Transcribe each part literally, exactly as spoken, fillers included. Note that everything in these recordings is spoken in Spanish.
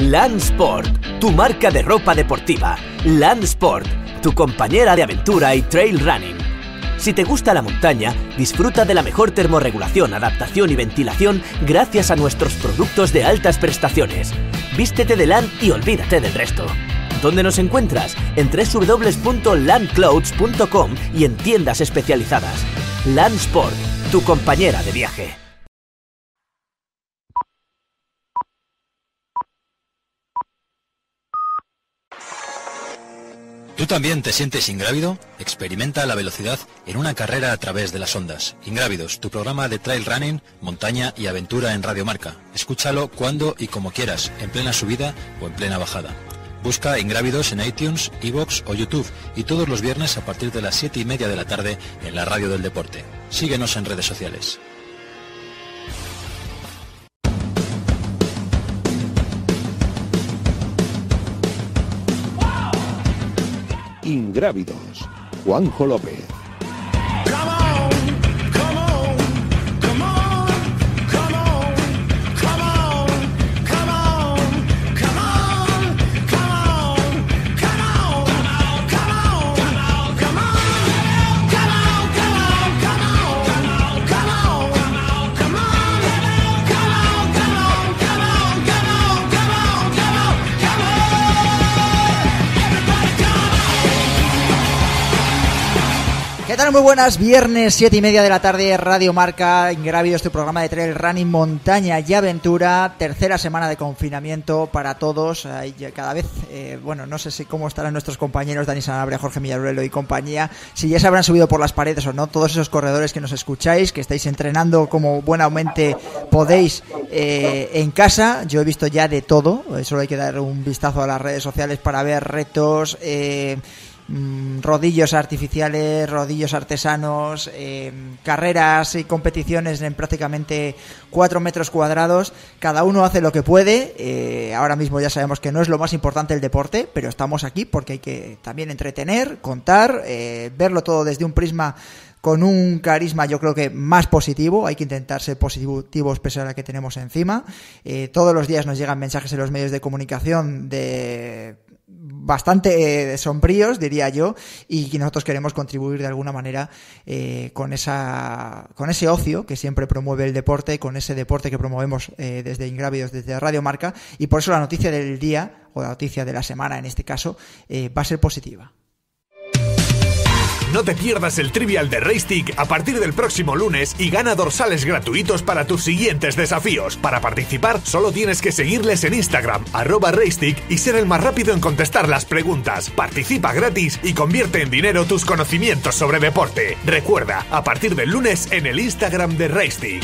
Land Sport, tu marca de ropa deportiva. Land Sport, tu compañera de aventura y trail running. Si te gusta la montaña, disfruta de la mejor termorregulación, adaptación y ventilación gracias a nuestros productos de altas prestaciones. Vístete de Land y olvídate del resto. ¿Dónde nos encuentras? En doble u doble u doble u punto land clothes punto com y en tiendas especializadas. Land Sport, tu compañera de viaje. ¿Tú también te sientes ingrávido? Experimenta la velocidad en una carrera a través de las ondas. Ingrávidos, tu programa de trail running, montaña y aventura en Radio Marca. Escúchalo cuando y como quieras, en plena subida o en plena bajada. Busca Ingrávidos en iTunes, iVoox o YouTube y todos los viernes a partir de las siete y media de la tarde en la Radio del Deporte. Síguenos en redes sociales. Ingrávidos, Juanjo López. ¿Qué tal? Muy buenas, viernes siete y media de la tarde, Radio Marca, Ingrávidos, tu programa de trail running, montaña y aventura, tercera semana de confinamiento para todos, cada vez, eh, bueno, no sé si cómo estarán nuestros compañeros Dani Sanabria, Jorge Millaruelo y compañía, si ya se habrán subido por las paredes o no, todos esos corredores que nos escucháis, que estáis entrenando como buenamente podéis eh, en casa. Yo he visto ya de todo, solo hay que dar un vistazo a las redes sociales para ver retos, eh, rodillos artificiales, rodillos artesanos, eh, carreras y competiciones en prácticamente cuatro metros cuadrados. Cada uno hace lo que puede. Eh, ahora mismo ya sabemos que no es lo más importante el deporte, pero estamos aquí porque hay que también entretener, contar, eh, verlo todo desde un prisma con un carisma, yo creo que más positivo. Hay que intentar ser positivos pese a la que tenemos encima. Eh, todos los días nos llegan mensajes en los medios de comunicación de bastante eh, sombríos, diría yo, y nosotros queremos contribuir de alguna manera eh, con esa con ese ocio que siempre promueve el deporte, con ese deporte que promovemos eh, desde Ingrávidos, desde Radio Marca, y por eso la noticia del día, o la noticia de la semana en este caso, eh, va a ser positiva. No te pierdas el Trivial de Racetick a partir del próximo lunes y gana dorsales gratuitos para tus siguientes desafíos. Para participar, solo tienes que seguirles en Instagram, arroba Racetick, y ser el más rápido en contestar las preguntas. Participa gratis y convierte en dinero tus conocimientos sobre deporte. Recuerda, a partir del lunes en el Instagram de Racetick.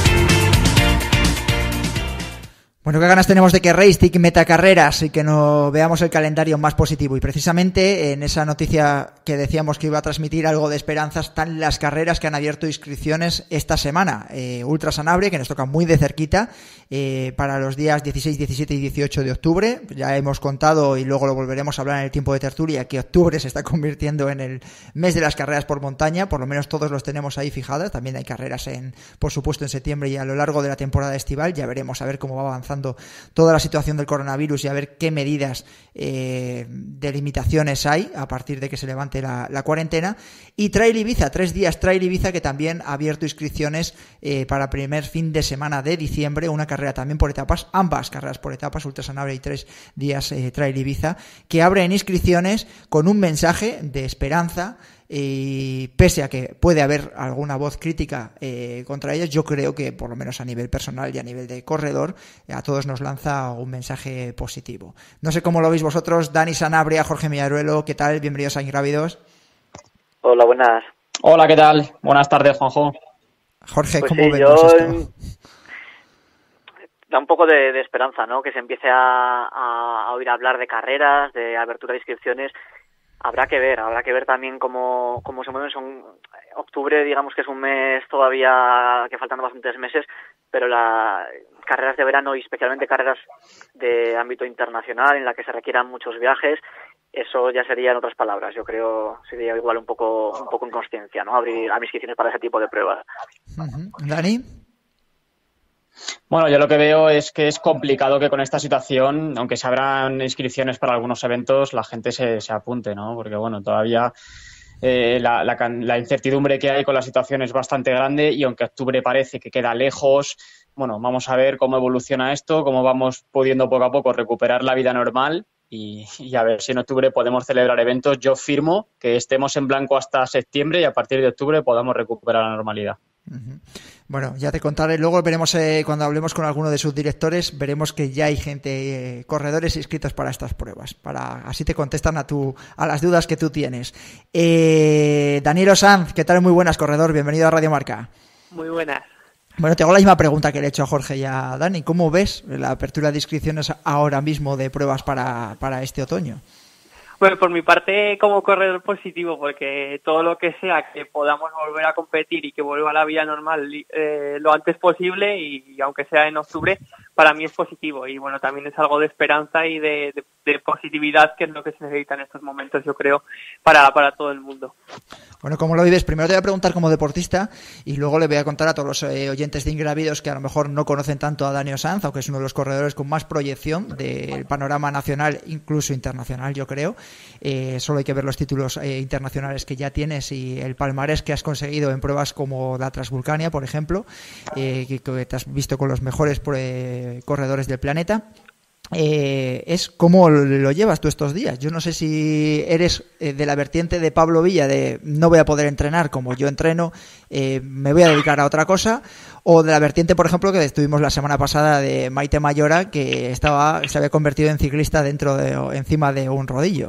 Bueno, qué ganas tenemos de que Racetick meta carreras y que no veamos el calendario más positivo. Y precisamente en esa noticia que decíamos que iba a transmitir algo de esperanza están las carreras que han abierto inscripciones esta semana. Eh, Ultra Sanabria, que nos toca muy de cerquita, eh, para los días dieciséis, diecisiete y dieciocho de octubre. Ya hemos contado, y luego lo volveremos a hablar en el tiempo de tertulia, que octubre se está convirtiendo en el mes de las carreras por montaña. Por lo menos todos los tenemos ahí fijadas. También hay carreras, en, por supuesto, en septiembre y a lo largo de la temporada estival. Ya veremos a ver cómo va avanzando toda la situación del coronavirus y a ver qué medidas eh, de limitaciones hay a partir de que se levante la, la cuarentena. Y Trail Ibiza, tres días Trail Ibiza, que también ha abierto inscripciones eh, para primer fin de semana de diciembre, una carrera también por etapas, ambas carreras por etapas, Ultra Sanabria y tres días eh, Trail Ibiza, que abren inscripciones con un mensaje de esperanza. Y pese a que puede haber alguna voz crítica eh, contra ellos, yo creo que por lo menos a nivel personal y a nivel de corredor a todos nos lanza un mensaje positivo. No sé cómo lo veis vosotros, Dani Sanabria, Jorge Millaruelo, ¿qué tal? Bienvenidos a Ingrávidos. Hola, buenas. Hola, ¿qué tal? Buenas tardes, Juanjo. Jorge, pues ¿cómo sí, vemos yo... esto? Da un poco de, de esperanza, ¿no? Que se empiece a, a, a oír hablar de carreras, de abertura de inscripciones. Habrá que ver, habrá que ver también cómo, cómo se mueven. Son octubre, digamos que es un mes todavía que faltan bastantes meses, pero las carreras de verano y especialmente carreras de ámbito internacional en la que se requieran muchos viajes, eso ya sería, en otras palabras, yo creo, sería igual un poco un poco inconsciencia, ¿no? Abrir, abrir inscripciones para ese tipo de pruebas. Uh-huh. ¿Dani? Bueno, yo lo que veo es que es complicado que con esta situación, aunque se abran inscripciones para algunos eventos, la gente se, se apunte, ¿no? Porque, bueno, todavía eh, la, la, la incertidumbre que hay con la situación es bastante grande y aunque octubre parece que queda lejos, bueno, vamos a ver cómo evoluciona esto, cómo vamos pudiendo poco a poco recuperar la vida normal y, y a ver si en octubre podemos celebrar eventos. Yo firmo que estemos en blanco hasta septiembre y a partir de octubre podamos recuperar la normalidad. Uh-huh. Bueno, ya te contaré, luego veremos eh, cuando hablemos con alguno de sus directores, veremos que ya hay gente, eh, corredores inscritos para estas pruebas, para así te contestan a tu a las dudas que tú tienes. eh, Daniel Sanz, ¿qué tal? Muy buenas, corredor, bienvenido a Radio Marca. Muy buenas. Bueno, te hago la misma pregunta que le he hecho a Jorge y a Dani. ¿Cómo ves la apertura de inscripciones ahora mismo de pruebas para, para este otoño? Bueno, por mi parte, como corredor positivo, porque todo lo que sea que podamos volver a competir y que vuelva a la vida normal eh, lo antes posible y, y aunque sea en octubre, para mí es positivo. Y bueno, también es algo de esperanza y de, de, de positividad, que es lo que se necesita en estos momentos, yo creo, para, para todo el mundo. Bueno, ¿cómo lo vives? Primero te voy a preguntar como deportista y luego le voy a contar a todos los eh, oyentes de Ingrávidos que a lo mejor no conocen tanto a Daniel Sanz, aunque es uno de los corredores con más proyección del panorama nacional, incluso internacional, yo creo. Eh, solo hay que ver los títulos eh, internacionales que ya tienes y el palmarés que has conseguido en pruebas como la Transvulcania, por ejemplo, eh, que, que te has visto con los mejores eh, corredores del planeta. Eh, es cómo lo llevas tú estos días. Yo no sé si eres eh, de la vertiente de Pablo Villa de no voy a poder entrenar como yo entreno, eh, me voy a dedicar a otra cosa, o de la vertiente, por ejemplo, que estuvimos la semana pasada de Maite Mayora, que estaba se había convertido en ciclista dentro de encima de un rodillo.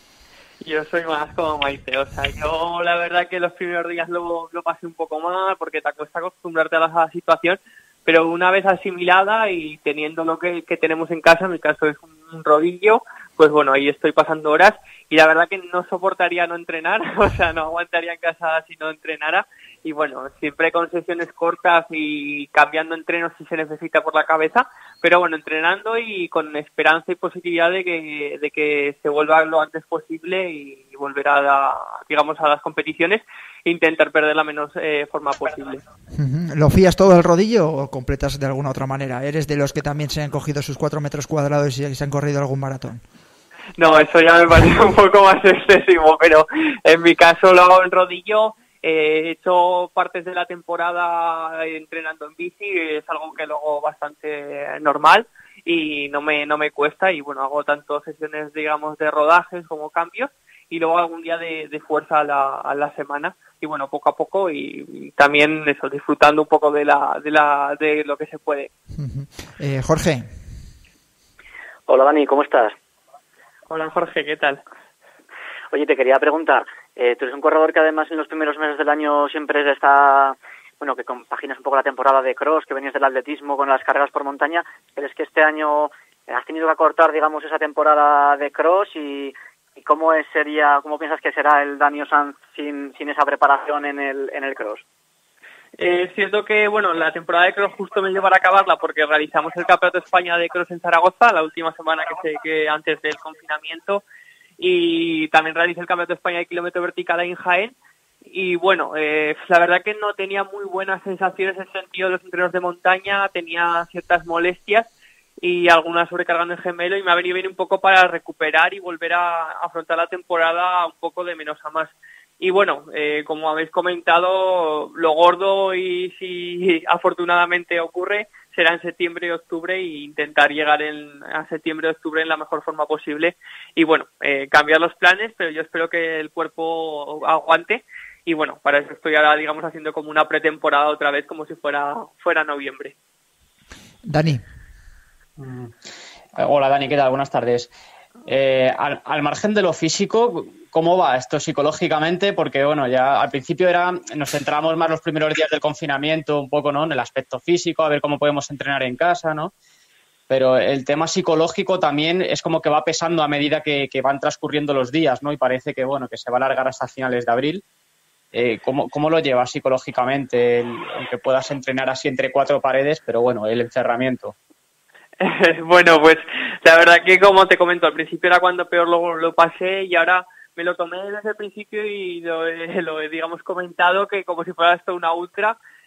Yo soy más como Maite, o sea, yo la verdad que los primeros días lo, lo pasé un poco mal porque te cuesta acostumbrarte a la situación, pero una vez asimilada y teniendo lo que, que tenemos en casa, en mi caso es un rodillo, pues bueno, ahí estoy pasando horas y la verdad que no soportaría no entrenar, o sea, no aguantaría en casa si no entrenara y bueno, siempre con sesiones cortas y cambiando entrenos si se necesita por la cabeza, pero bueno, entrenando y con esperanza y positividad de que, de que se vuelva lo antes posible y volver a, la, digamos, a las competiciones e intentar perder la menos eh, forma posible. ¿Lo fías todo el rodillo o completas de alguna otra manera? ¿Eres de los que también se han cogido sus cuatro metros cuadrados y se han corrido algún maratón? No, eso ya me parece un poco más excesivo, pero en mi caso lo hago en rodillo. Eh, he hecho partes de la temporada entrenando en bici, es algo que lo hago bastante normal y no me no me cuesta y bueno, hago tanto sesiones, digamos, de rodajes como cambios y luego algún día de, de fuerza a la, a la semana y bueno, poco a poco y, y también eso, disfrutando un poco de la de la de lo que se puede. Uh-huh. eh, Jorge. Hola Dani, ¿cómo estás? Hola Jorge, ¿qué tal? Oye, te quería preguntar, eh, tú eres un corredor que además en los primeros meses del año siempre está, bueno, que compaginas un poco la temporada de cross, que venías del atletismo con las carreras por montaña. ¿Crees que este año has tenido que acortar, digamos, esa temporada de cross y, y cómo es, sería, cómo piensas que será el Daniel Sanz sin, sin esa preparación en el, en el cross? Eh, es cierto que, bueno, la temporada de cross justo me lleva a acabarla porque realizamos el Campeonato de España de cross en Zaragoza, la última semana que, se, que antes del confinamiento, y también realicé el Campeonato de España de kilómetro vertical en Jaén, y bueno, eh, la verdad que no tenía muy buenas sensaciones en el sentido de los entrenos de montaña, tenía ciertas molestias y algunas sobrecargando el gemelo y me ha venido bien un poco para recuperar y volver a afrontar la temporada un poco de menos a más. Y bueno, eh, como habéis comentado, lo gordo y si afortunadamente ocurre será en septiembre y octubre e intentar llegar en, a septiembre y octubre en la mejor forma posible y bueno, eh, cambiar los planes, pero yo espero que el cuerpo aguante y bueno, para eso estoy ahora, digamos, haciendo como una pretemporada otra vez como si fuera fuera noviembre. Dani. Hola Dani, ¿qué tal? Buenas tardes. Eh, al, al margen de lo físico, ¿cómo va esto psicológicamente? Porque bueno, ya al principio era nos centramos más los primeros días del confinamiento un poco, ¿no?, en el aspecto físico, a ver cómo podemos entrenar en casa, ¿no? Pero el tema psicológico también es como que va pesando a medida que, que van transcurriendo los días, ¿no? Y parece que bueno, que se va a alargar hasta finales de abril. Eh, ¿cómo, ¿Cómo lo llevas psicológicamente? El, el que puedas entrenar así entre cuatro paredes, pero bueno, el encerramiento. Bueno, pues la verdad que como te comento, al principio era cuando peor lo, lo pasé y ahora me lo tomé desde el principio y lo, lo he, digamos, comentado que como si fuera esto una ultra,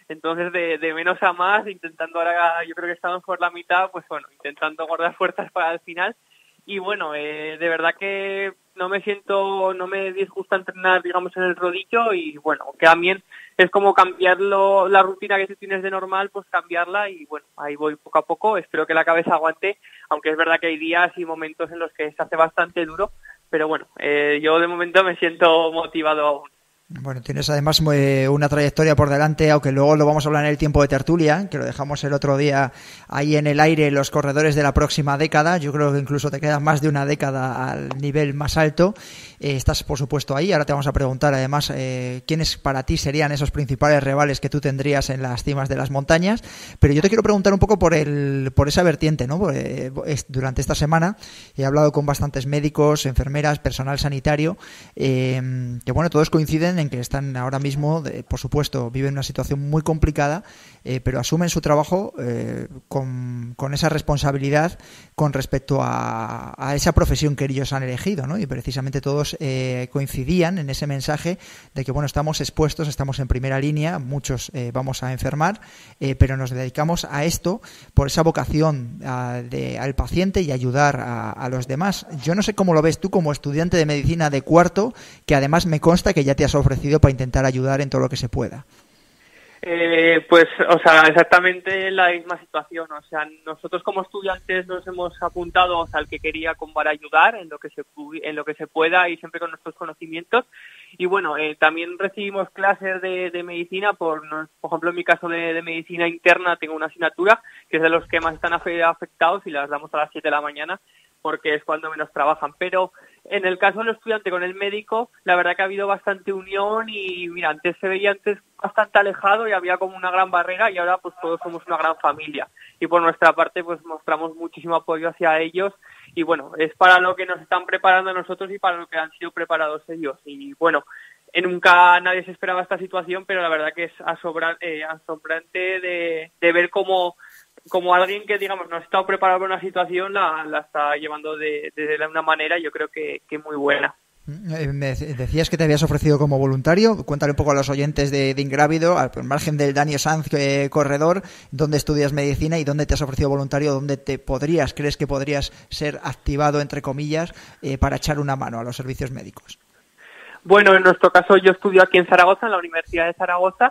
Entonces, de, de menos a más, intentando ahora, yo creo que estamos por la mitad, pues bueno, intentando guardar fuerzas para el final. Y bueno, eh, de verdad que no me siento, no me disgusta entrenar, digamos, en el rodillo y bueno, que también es como cambiarlo, la rutina que tú tienes de normal, pues cambiarla y bueno, ahí voy poco a poco, espero que la cabeza aguante, aunque es verdad que hay días y momentos en los que se hace bastante duro, pero bueno, eh, yo de momento me siento motivado aún. Bueno, tienes además eh, una trayectoria por delante, aunque luego lo vamos a hablar en el tiempo de tertulia, que lo dejamos el otro día ahí en el aire, los corredores de la próxima década. Yo creo que incluso te queda más de una década al nivel más alto. Eh, estás, por supuesto, ahí. Ahora te vamos a preguntar, además, eh, quiénes para ti serían esos principales rivales que tú tendrías en las cimas de las montañas. Pero yo te quiero preguntar un poco por el por esa vertiente, ¿no? Eh, durante esta semana he hablado con bastantes médicos, enfermeras, personal sanitario, eh, que, bueno, todos coinciden en que están ahora mismo, de, por supuesto, viven una situación muy complicada, eh, pero asumen su trabajo eh, con, con esa responsabilidad con respecto a, a esa profesión que ellos han elegido, ¿no? Y precisamente todos eh, coincidían en ese mensaje de que, bueno, estamos expuestos, estamos en primera línea, muchos eh, vamos a enfermar, eh, pero nos dedicamos a esto por esa vocación a, de, al paciente y ayudar a, a los demás. Yo no sé cómo lo ves tú como estudiante de medicina de cuarto, que además me consta que ya te has ofrecido para intentar ayudar en todo lo que se pueda. Eh, pues, o sea, exactamente la misma situación. O sea, nosotros como estudiantes nos hemos apuntado, o sea, al que quería como para ayudar en lo que se en lo que se pueda y siempre con nuestros conocimientos. Y bueno, eh, también recibimos clases de, de medicina, por, por ejemplo, en mi caso de, de medicina interna tengo una asignatura que es de los que más están afectados y las damos a las siete de la mañana porque es cuando menos trabajan. Pero en el caso del estudiante con el médico, la verdad que ha habido bastante unión y mira, antes se veía antes bastante alejado y había como una gran barrera y ahora pues todos somos una gran familia. Y por nuestra parte pues mostramos muchísimo apoyo hacia ellos y bueno, es para lo que nos están preparando a nosotros y para lo que han sido preparados ellos. Y bueno, nunca nadie se esperaba esta situación, pero la verdad que es asombra, eh, asombrante de, de ver cómo como alguien que, digamos, no ha estado preparado para una situación, la, la está llevando de, de una manera, yo creo que, que muy buena. Me decías que te habías ofrecido como voluntario. Cuéntale un poco a los oyentes de, de Ingrávido, al margen del Dani Sanz, eh, corredor, dónde estudias medicina y dónde te has ofrecido voluntario, dónde te podrías, crees que podrías ser activado, entre comillas, eh, para echar una mano a los servicios médicos. Bueno, en nuestro caso yo estudio aquí en Zaragoza, en la Universidad de Zaragoza,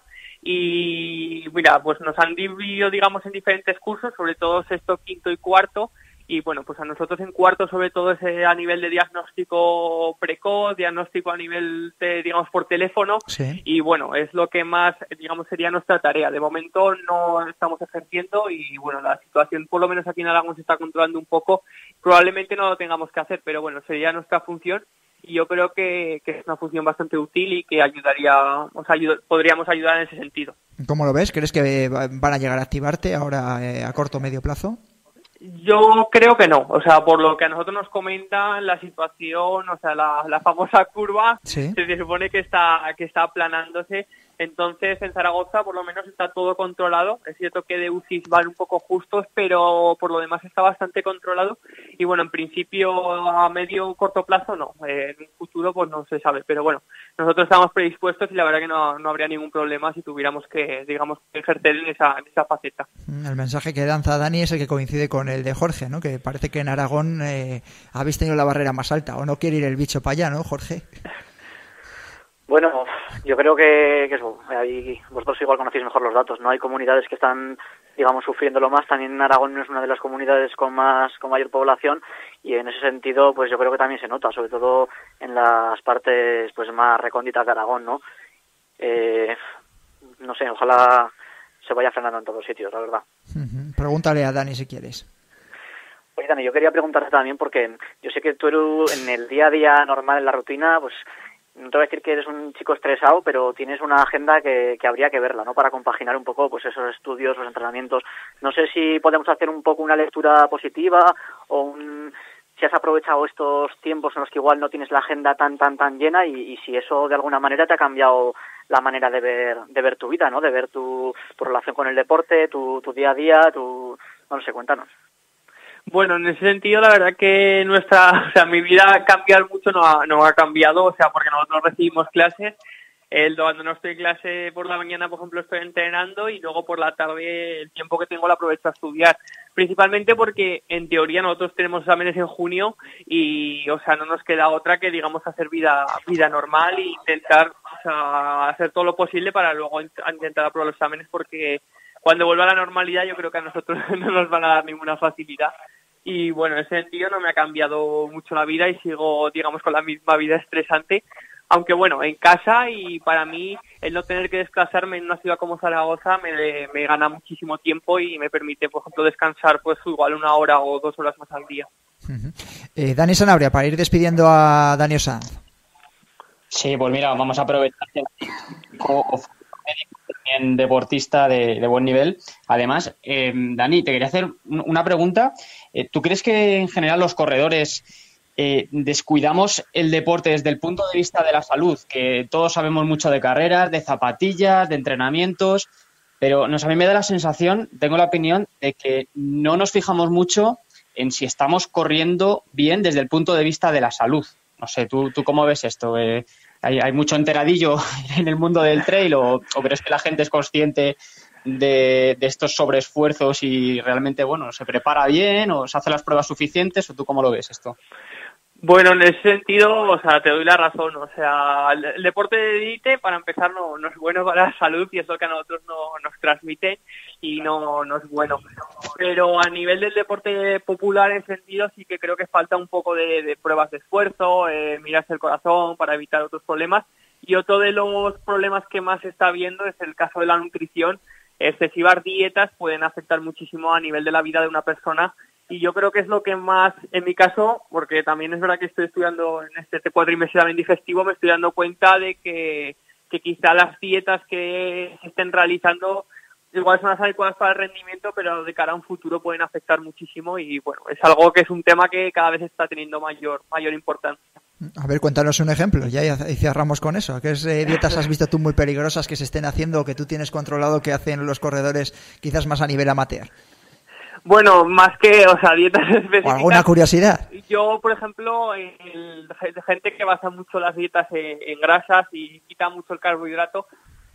y mira, pues nos han dividido, digamos, en diferentes cursos, sobre todo sexto, quinto y cuarto, y bueno, pues a nosotros en cuarto sobre todo es a nivel de diagnóstico precoz, diagnóstico a nivel, de, digamos, por teléfono, sí. Y bueno, es lo que más, digamos, sería nuestra tarea. De momento no estamos ejerciendo y bueno, la situación por lo menos aquí en Aragón se está controlando un poco, probablemente no lo tengamos que hacer, pero bueno, sería nuestra función. Y yo creo que, que es una función bastante útil y que ayudaría, o sea, ayud- podríamos ayudar en ese sentido. ¿Cómo lo ves? ¿Crees que van a llegar a activarte ahora eh, a corto o medio plazo? Yo creo que no, o sea, por lo que a nosotros nos comentan, la situación, o sea, la, la famosa curva, ¿sí? Se supone que está que está aplanándose. Entonces, en Zaragoza, por lo menos, está todo controlado. Es cierto que de U C I van un poco justos, pero por lo demás está bastante controlado. Y bueno, en principio, a medio o corto plazo, no. Eh, en un futuro, pues no se sabe. Pero bueno, nosotros estamos predispuestos y la verdad que no, no habría ningún problema si tuviéramos que, digamos, ejercer en esa, en esa faceta. El mensaje que lanza Dani es el que coincide con el de Jorge, ¿no? Que parece que en Aragón eh, habéis tenido la barrera más alta. O no quiere ir el bicho para allá, ¿no, Jorge? Bueno, yo creo que, que eso, ahí vosotros igual conocéis mejor los datos, ¿no? Hay comunidades que están, digamos, sufriéndolo más. También Aragón es una de las comunidades con más, con mayor población y en ese sentido, pues yo creo que también se nota, sobre todo en las partes, pues más recónditas de Aragón, ¿no? Eh, no sé, ojalá se vaya frenando en todos sitios, la verdad. Uh-huh. Pregúntale a Dani si quieres. Oye, Dani, yo quería preguntarte también porque yo sé que tú eres en el día a día normal, en la rutina, pues no te voy a decir que eres un chico estresado, pero tienes una agenda que, que habría que verla, ¿no? Para compaginar un poco pues esos estudios, los entrenamientos. No sé si podemos hacer un poco una lectura positiva o un, si has aprovechado estos tiempos en los que igual no tienes la agenda tan tan tan llena y, y si eso de alguna manera te ha cambiado la manera de ver de ver tu vida, ¿no? De ver tu, tu relación con el deporte, tu, tu día a día, tu... no sé, cuéntanos. Bueno, en ese sentido, la verdad que nuestra, o sea, mi vida cambiar mucho no ha, no ha cambiado, o sea, porque nosotros recibimos clases, El, cuando no estoy en clase por la mañana, por ejemplo, estoy entrenando y luego por la tarde el tiempo que tengo lo aprovecho a estudiar. Principalmente porque en teoría nosotros tenemos exámenes en junio y, o sea, no nos queda otra que, digamos, hacer vida vida normal e intentar, o sea, hacer todo lo posible para luego intentar aprobar los exámenes, porque cuando vuelva a la normalidad yo creo que a nosotros no nos van a dar ninguna facilidad. Y bueno, en ese sentido no me ha cambiado mucho la vida y sigo, digamos, con la misma vida estresante. Aunque bueno, en casa, y para mí el no tener que desplazarme en una ciudad como Zaragoza me, me gana muchísimo tiempo y me permite, por ejemplo, descansar pues igual una hora o dos horas más al día. Uh-huh. eh, Dani Sanabria, para ir despidiendo a Dani Sanz. Sí, pues mira, vamos a aprovechar que también deportista de, de buen nivel. Además, eh, Dani, te quería hacer una pregunta. Eh, ¿Tú crees que en general los corredores Eh, descuidamos el deporte desde el punto de vista de la salud? Que todos sabemos mucho de carreras, de zapatillas, de entrenamientos, pero nos, a mí me da la sensación, tengo la opinión, de que no nos fijamos mucho en si estamos corriendo bien desde el punto de vista de la salud. No sé, ¿tú, tú cómo ves esto? Eh, ¿hay, ¿Hay mucho enteradillo en el mundo del trail o, o crees que la gente es consciente de, de estos sobreesfuerzos y realmente, bueno, se prepara bien o se hace las pruebas suficientes? ¿O tú cómo lo ves esto? Bueno, en ese sentido, o sea, te doy la razón. O sea, el, el deporte de élite, para empezar, no, no es bueno para la salud y es lo que a nosotros no, nos transmite y no, no es bueno. Pero a nivel del deporte popular, en ese sentido, sí que creo que falta un poco de, de pruebas de esfuerzo, eh, mirarse el corazón para evitar otros problemas. Y otro de los problemas que más se está viendo es el caso de la nutrición. Excesivas dietas pueden afectar muchísimo a nivel de la vida de una persona. Y yo creo que es lo que más, en mi caso, porque también es verdad que estoy estudiando en este cuatrimestre también digestivo, me estoy dando cuenta de que, que quizá las dietas que se estén realizando igual son las adecuadas para el rendimiento, pero de cara a un futuro pueden afectar muchísimo y bueno, es algo que es un tema que cada vez está teniendo mayor mayor importancia. A ver, cuéntanos un ejemplo, ya y cerramos con eso. ¿Qué eh, dietas has visto tú muy peligrosas que se estén haciendo o que tú tienes controlado que hacen los corredores quizás más a nivel amateur? Bueno, más que, o sea, dietas específicas. ¿O alguna curiosidad? Yo, por ejemplo, el, gente que basa mucho las dietas en, en grasas y quita mucho el carbohidrato,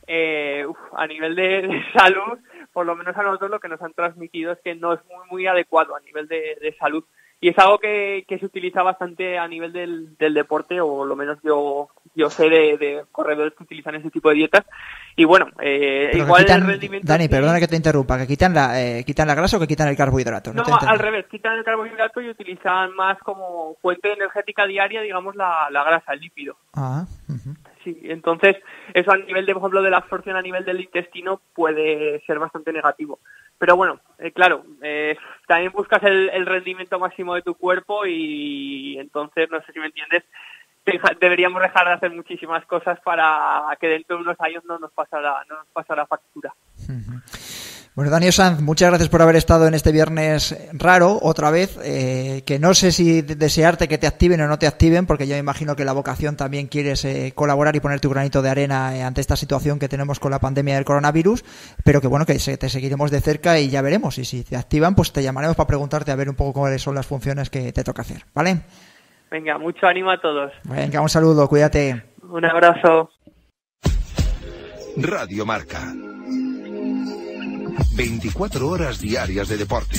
eh, uf, a nivel de, de salud, por lo menos a nosotros lo que nos han transmitido es que no es muy muy adecuado a nivel de, de salud. Y es algo que, que se utiliza bastante a nivel del, del deporte, o lo menos yo yo sé de, de corredores que utilizan ese tipo de dietas. Y bueno, eh, igual quitan, el rendimiento... Dani, sí, perdona que te interrumpa, ¿que quitan la eh, quitan la grasa o que quitan el carbohidrato? No, No, al revés, quitan el carbohidrato y utilizan más como fuente energética diaria, digamos, la, la grasa, el lípido. Ah, uh-huh. Sí, entonces eso a nivel de, por ejemplo, de la absorción a nivel del intestino puede ser bastante negativo. Pero bueno, eh, claro, eh, también buscas el, el rendimiento máximo de tu cuerpo y entonces, no sé si me entiendes, deja, deberíamos dejar de hacer muchísimas cosas para que dentro de unos años no nos pasara, no nos pasara factura. Uh-huh. Bueno, Dani Sanz, muchas gracias por haber estado en este viernes raro, otra vez, eh, que no sé si desearte que te activen o no te activen, porque yo me imagino que la vocación también quieres eh, colaborar y poner tu granito de arena eh, ante esta situación que tenemos con la pandemia del coronavirus, pero que bueno, que se, te seguiremos de cerca y ya veremos, y si te activan, pues te llamaremos para preguntarte a ver un poco cuáles son las funciones que te toca hacer, ¿vale? Venga, mucho ánimo a todos. Venga, un saludo, cuídate. Un abrazo. Radio Marca. veinticuatro horas diarias de deporte.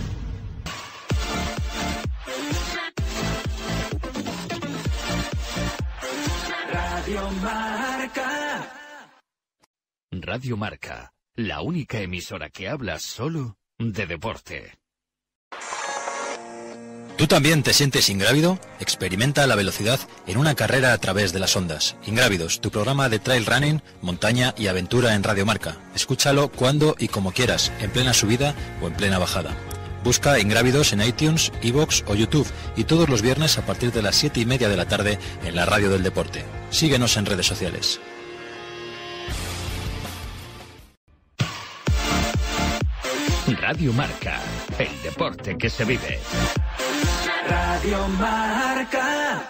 Radio Marca. Radio Marca, la única emisora que habla solo de deporte. ¿Tú también te sientes ingrávido? Experimenta la velocidad en una carrera a través de las ondas. Ingrávidos, tu programa de trail running, montaña y aventura en Radio Marca. Escúchalo cuando y como quieras, en plena subida o en plena bajada. Busca Ingrávidos en iTunes, iVoox o YouTube y todos los viernes a partir de las siete y media de la tarde en la Radio del Deporte. Síguenos en redes sociales. Radio Marca, el deporte que se vive. Radio Marca.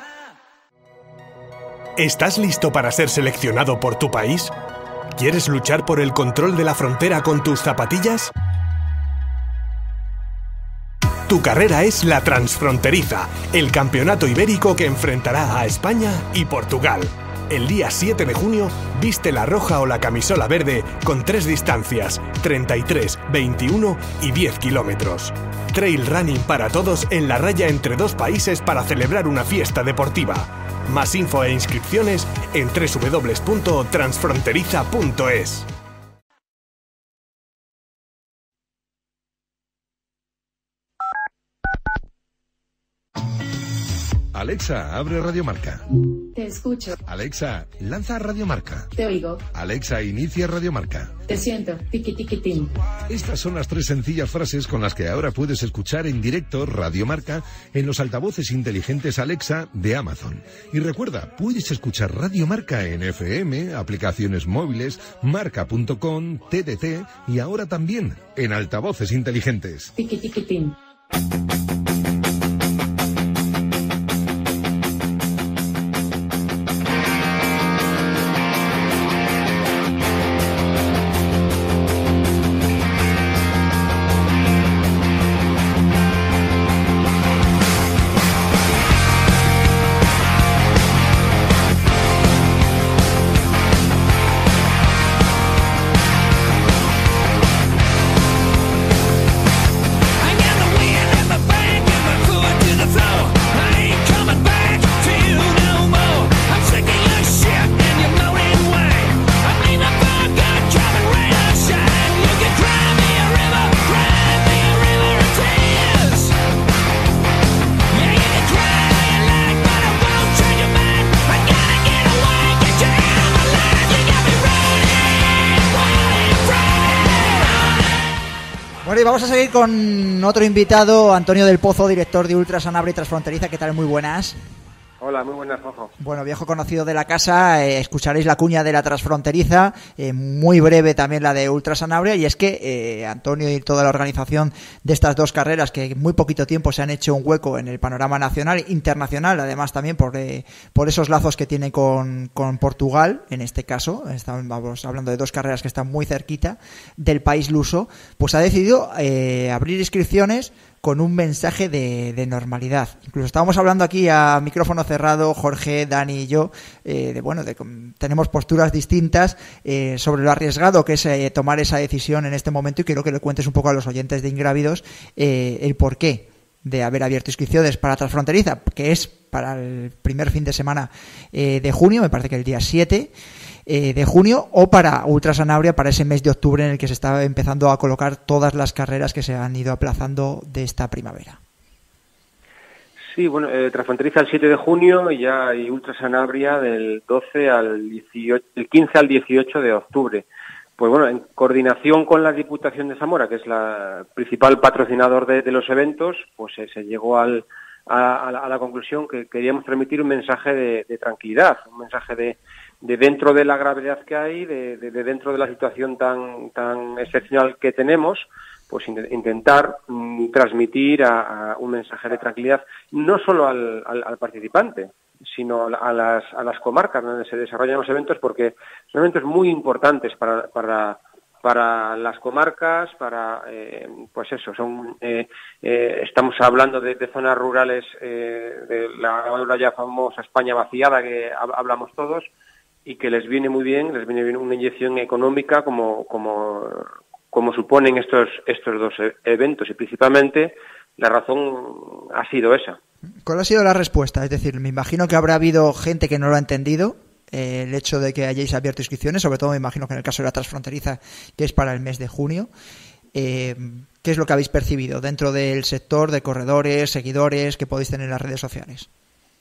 ¿Estás listo para ser seleccionado por tu país? ¿Quieres luchar por el control de la frontera con tus zapatillas? Tu carrera es la Transfronteriza, el campeonato ibérico que enfrentará a España y Portugal. El día siete de junio, viste la roja o la camisola verde con tres distancias, treinta y tres, veintiuno y diez kilómetros. Trail running para todos en la raya entre dos países para celebrar una fiesta deportiva. Más info e inscripciones en doble u doble u doble u punto transfronteriza punto es. Alexa, abre Radio Marca. Te escucho. Alexa, lanza Radio Marca. Te oigo. Alexa, inicia Radio Marca. Te siento. Tiki tiki tin. Estas son las tres sencillas frases con las que ahora puedes escuchar en directo Radio Marca en los altavoces inteligentes Alexa de Amazon. Y recuerda, puedes escuchar Radio Marca en F M, aplicaciones móviles, marca punto com, T D C y ahora también en altavoces inteligentes. Tiki tiki tin. Bueno, y vamos a seguir con otro invitado, Antonio del Pozo, director de Ultra Sanabria y Transfronteriza. ¿Qué tal? Muy buenas. Hola, muy buenas, Jojo. Bueno, viejo conocido de la casa, eh, escucharéis la cuña de la Transfronteriza, eh, muy breve también la de Ultra Sanabria, y es que eh, Antonio y toda la organización de estas dos carreras, que en muy poquito tiempo se han hecho un hueco en el panorama nacional, internacional, además también por, eh, por esos lazos que tiene con, con Portugal, en este caso, estamos hablando de dos carreras que están muy cerquita del país luso, pues ha decidido eh, abrir inscripciones con un mensaje de, de normalidad. Incluso estábamos hablando aquí a micrófono cerrado, Jorge, Dani y yo, eh, de bueno, de, tenemos posturas distintas eh, sobre lo arriesgado que es eh, tomar esa decisión en este momento, y quiero que le cuentes un poco a los oyentes de Ingrávidos eh, el porqué de haber abierto inscripciones para Transfronteriza, que es para el primer fin de semana eh, de junio, me parece que el día siete eh, de junio, o para Ultra Sanabria para ese mes de octubre en el que se está empezando a colocar todas las carreras que se han ido aplazando de esta primavera. Sí, bueno, eh, Transfronteriza el siete de junio y ya hay Ultra Sanabria del doce al dieciocho, del quince al dieciocho de octubre. Pues bueno, en coordinación con la Diputación de Zamora, que es la principal patrocinador de, de los eventos, pues eh, se llegó al, a, a, la, a la conclusión que queríamos transmitir un mensaje de, de tranquilidad, un mensaje de, de dentro de la gravedad que hay, de, de, de dentro de la situación tan, tan excepcional que tenemos, pues intentar mm, transmitir a, a un mensaje de tranquilidad no solo al, al, al participante, sino a las, a las comarcas donde se desarrollan los eventos, porque son eventos muy importantes para, para, para las comarcas, para, eh, pues eso, son eh, eh, estamos hablando de, de zonas rurales, eh, de la ahora ya famosa España vaciada, que hablamos todos, y que les viene muy bien, les viene bien una inyección económica como, como, como suponen estos, estos dos eventos, y principalmente la razón ha sido esa. ¿Cuál ha sido la respuesta? Es decir, me imagino que habrá habido gente que no lo ha entendido, eh, el hecho de que hayáis abierto inscripciones, sobre todo me imagino que en el caso de la Transfronteriza, que es para el mes de junio. Eh, ¿Qué es lo que habéis percibido dentro del sector de corredores, seguidores que podéis tener en las redes sociales?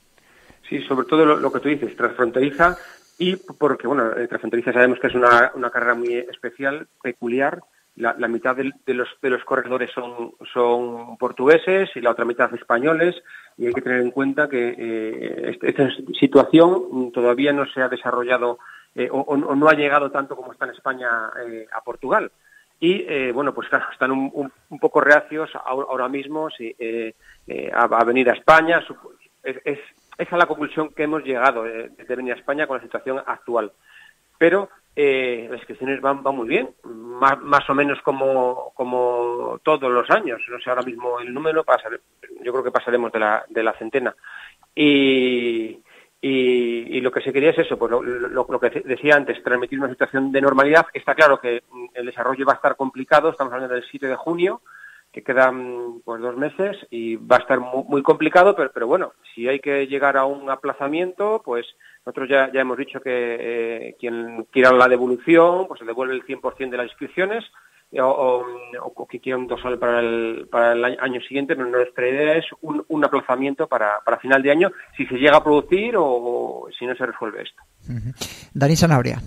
Sí, sobre todo lo, lo que tú dices, Transfronteriza, y porque, bueno, Transfronteriza sabemos que es una, una carrera muy especial, peculiar. La, la mitad de, de los de los corredores son son portugueses y la otra mitad españoles, y hay que tener en cuenta que eh, esta situación todavía no se ha desarrollado eh, o, o no ha llegado tanto como está en España eh, a Portugal. Y, eh, bueno, pues claro, están un, un, un poco reacios ahora mismo sí, eh, eh, a, a venir a España. Es, es, esa es la conclusión que hemos llegado eh, de venir a España con la situación actual. Pero eh, las inscripciones van, van muy bien, más, más o menos como, como todos los años. No sé ahora mismo el número, pasare, yo creo que pasaremos de la, de la centena. Y, Y, y lo que se quería es eso, pues lo, lo, lo que decía antes, transmitir una situación de normalidad. Está claro que el desarrollo va a estar complicado, estamos hablando del siete de junio, que quedan pues dos meses y va a estar muy, muy complicado, pero, pero bueno, si hay que llegar a un aplazamiento, pues nosotros ya, ya hemos dicho que eh, quien quiera la devolución, pues se devuelve el cien por ciento de las inscripciones, o, o, o que quiera un dorsal para el, para el año siguiente, pero nuestra idea es un, un aplazamiento para, para final de año, si se llega a producir o, o si no se resuelve esto. Uh-huh. Dani Sanabria.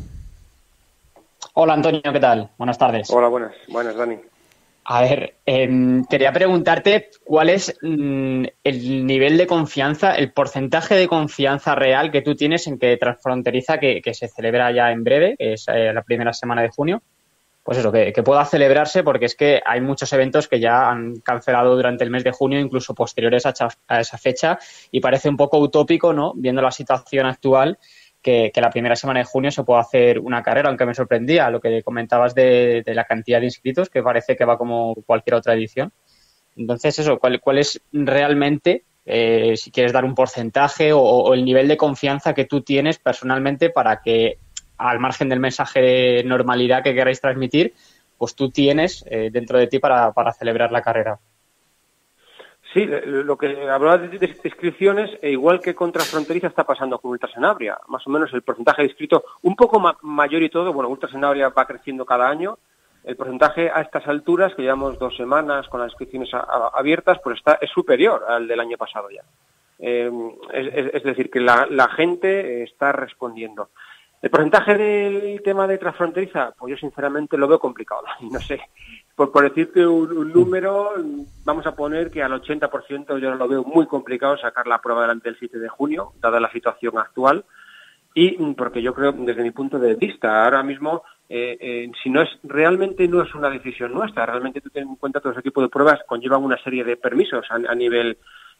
Hola Antonio, ¿qué tal? Buenas tardes. Hola, buenas, buenas Dani. A ver, eh, quería preguntarte cuál es mm, el nivel de confianza, el porcentaje de confianza real que tú tienes en que Transfronteriza, que, que se celebra ya en breve, que es eh, la primera semana de junio, pues eso, que, que pueda celebrarse, porque es que hay muchos eventos que ya han cancelado durante el mes de junio, incluso posteriores a, a esa fecha, y parece un poco utópico, ¿no?, viendo la situación actual, que, que la primera semana de junio se pueda hacer una carrera, aunque me sorprendía lo que comentabas de, de la cantidad de inscritos, que parece que va como cualquier otra edición. Entonces, eso, ¿cuál, cuál es realmente, eh, si quieres dar un porcentaje o, o el nivel de confianza que tú tienes personalmente para que, al margen del mensaje de normalidad que queráis transmitir, pues tú tienes eh, dentro de ti para, para celebrar la carrera? Sí, lo que hablaba de, de inscripciones, e igual que con Transfronteriza está pasando con Ultra Sanabria, más o menos el porcentaje de inscritos un poco ma- mayor y todo. Bueno, Ultra Sanabria va creciendo cada año. El porcentaje a estas alturas, que llevamos dos semanas con las inscripciones a, a, abiertas, pues está es superior al del año pasado ya. Eh, es, es decir, que la, la gente está respondiendo. El porcentaje del tema de Transfronteriza, pues yo sinceramente lo veo complicado, y no sé, por, por decirte un, un número, vamos a poner que al ochenta por ciento yo lo veo muy complicado sacar la prueba delante del siete de junio, dada la situación actual, y porque yo creo, desde mi punto de vista, ahora mismo, eh, eh, si no es, realmente no es una decisión nuestra, realmente tú ten en cuenta todo ese tipo de pruebas conllevan una serie de permisos a, a nivel,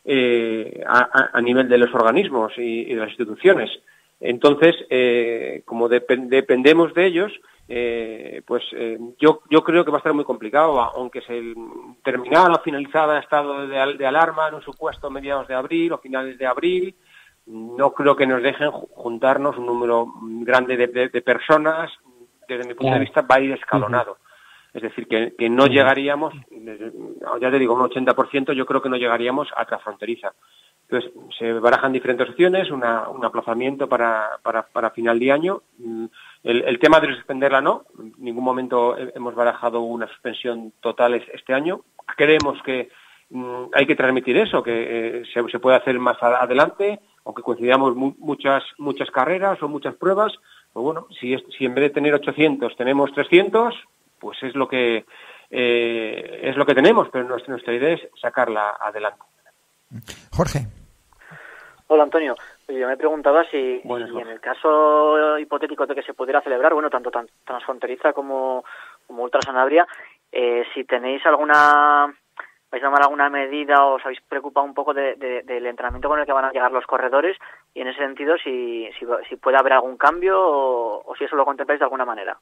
eh, a, a nivel de los organismos y, y de las instituciones. Entonces, eh, como dep- dependemos de ellos, eh, pues eh, yo yo creo que va a estar muy complicado, aunque se terminara o finalizara el estado de, al- de alarma en un supuesto mediados de abril o finales de abril, no creo que nos dejen juntarnos un número grande de, de, de personas. Desde mi punto de vista va a ir escalonado. Uh-huh. Es decir, que, que no uh-huh. llegaríamos, ya te digo, un ochenta por ciento yo creo que no llegaríamos a Transfronteriza. Entonces, se barajan diferentes opciones, una, un aplazamiento para, para, para final de año. El, el tema de suspenderla no, en ningún momento hemos barajado una suspensión total este año. Creemos que mm, hay que transmitir eso, que eh, se, se puede hacer más adelante, aunque coincidamos mu- muchas muchas carreras o muchas pruebas. Pues bueno, si, es, si en vez de tener ochocientos tenemos trescientos, pues es lo que eh, es lo que tenemos, pero nuestra, nuestra idea es sacarla adelante. Jorge. Hola Antonio, yo me preguntaba si, bueno, si en el caso hipotético de que se pudiera celebrar, bueno, tanto tan, Transfronteriza como, como Ultra Sanabria, eh, si tenéis alguna, vais a tomar alguna medida o os habéis preocupado un poco de, de, del entrenamiento con el que van a llegar los corredores, y en ese sentido si, si, si puede haber algún cambio o, o si eso lo contempláis de alguna manera.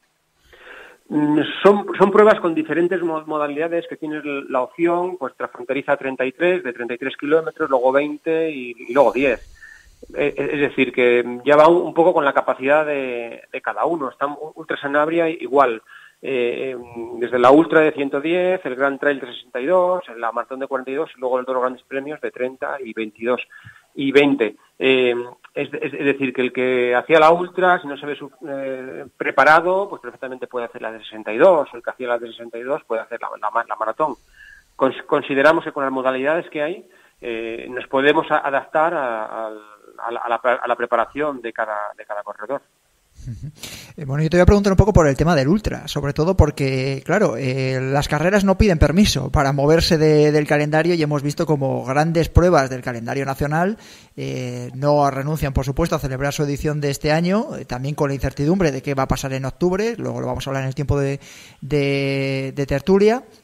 Son, son pruebas con diferentes modalidades que tienes la opción, pues Transfronteriza treinta y tres, de treinta y tres kilómetros, luego veinte y, y luego diez. Es decir, que ya va un poco con la capacidad de, de cada uno. Está Ultra Sanabria igual, eh, desde la Ultra de ciento diez, el Grand Trail de sesenta y dos, la Maratón de cuarenta y dos y luego los dos grandes premios de treinta y veintidós y veinte. Eh, es, es, es decir, que el que hacía la Ultra, si no se ve su, eh, preparado, pues perfectamente puede hacer la de sesenta y dos, o el que hacía la de sesenta y dos puede hacer la, la, la maratón. Con, consideramos que con las modalidades que hay, eh, nos podemos a, adaptar a, a, a, la, a, la, a la preparación de cada, de cada corredor. Bueno, yo te voy a preguntar un poco por el tema del ultra, sobre todo porque, claro, eh, las carreras no piden permiso para moverse de, del calendario y hemos visto como grandes pruebas del calendario nacional eh, no renuncian, por supuesto, a celebrar su edición de este año, eh, también con la incertidumbre de qué va a pasar en octubre, luego lo vamos a hablar en el tiempo de, de, de tertulia.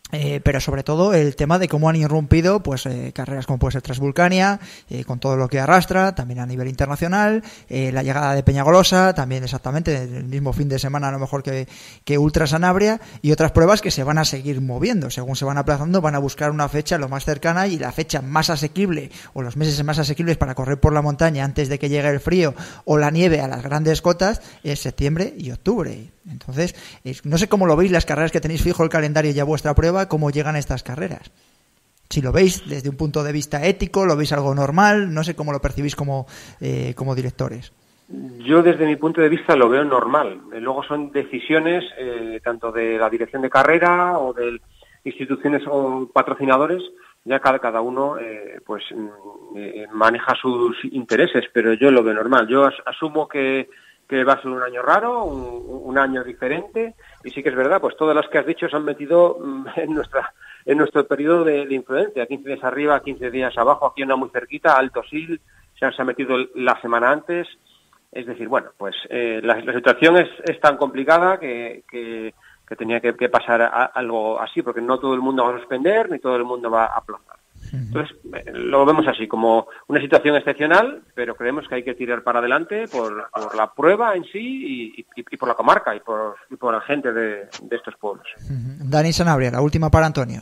Eh, pero sobre todo el tema de cómo han irrumpido pues eh, carreras como puede ser Transvulcania, eh, con todo lo que arrastra, también a nivel internacional, eh, la llegada de Peñagolosa, también exactamente el mismo fin de semana a lo mejor que, que Ultra Sanabria, y otras pruebas que se van a seguir moviendo, según se van aplazando van a buscar una fecha lo más cercana, y la fecha más asequible o los meses más asequibles para correr por la montaña antes de que llegue el frío o la nieve a las grandes cotas es septiembre y octubre. Entonces, eh, no sé cómo lo veis las carreras que tenéis fijo el calendario ya vuestra prueba, cómo llegan estas carreras. Si lo veis desde un punto de vista ético, lo veis algo normal, no sé cómo lo percibís como, eh, como directores. Yo desde mi punto de vista lo veo normal. Eh, luego son decisiones eh, tanto de la dirección de carrera o de instituciones o patrocinadores. Ya cada, cada uno eh, pues eh, maneja sus intereses, pero yo lo veo normal. Yo as, asumo que que va a ser un año raro, un, un año diferente, y sí que es verdad, pues todas las que has dicho se han metido en nuestra en nuestro periodo de, de influencia, quince días arriba, quince días abajo, aquí una muy cerquita, Alto Sil, se, se ha metido la semana antes, es decir, bueno, pues eh, la, la situación es, es tan complicada que, que, que tenía que, que pasar a, algo así, porque no todo el mundo va a suspender, ni todo el mundo va a aplazar. Entonces, lo vemos así, como una situación excepcional, pero creemos que hay que tirar para adelante por, por la prueba en sí y, y, y por la comarca y por, y por la gente de, de estos pueblos. Dani Sanabria, la última para Antonio.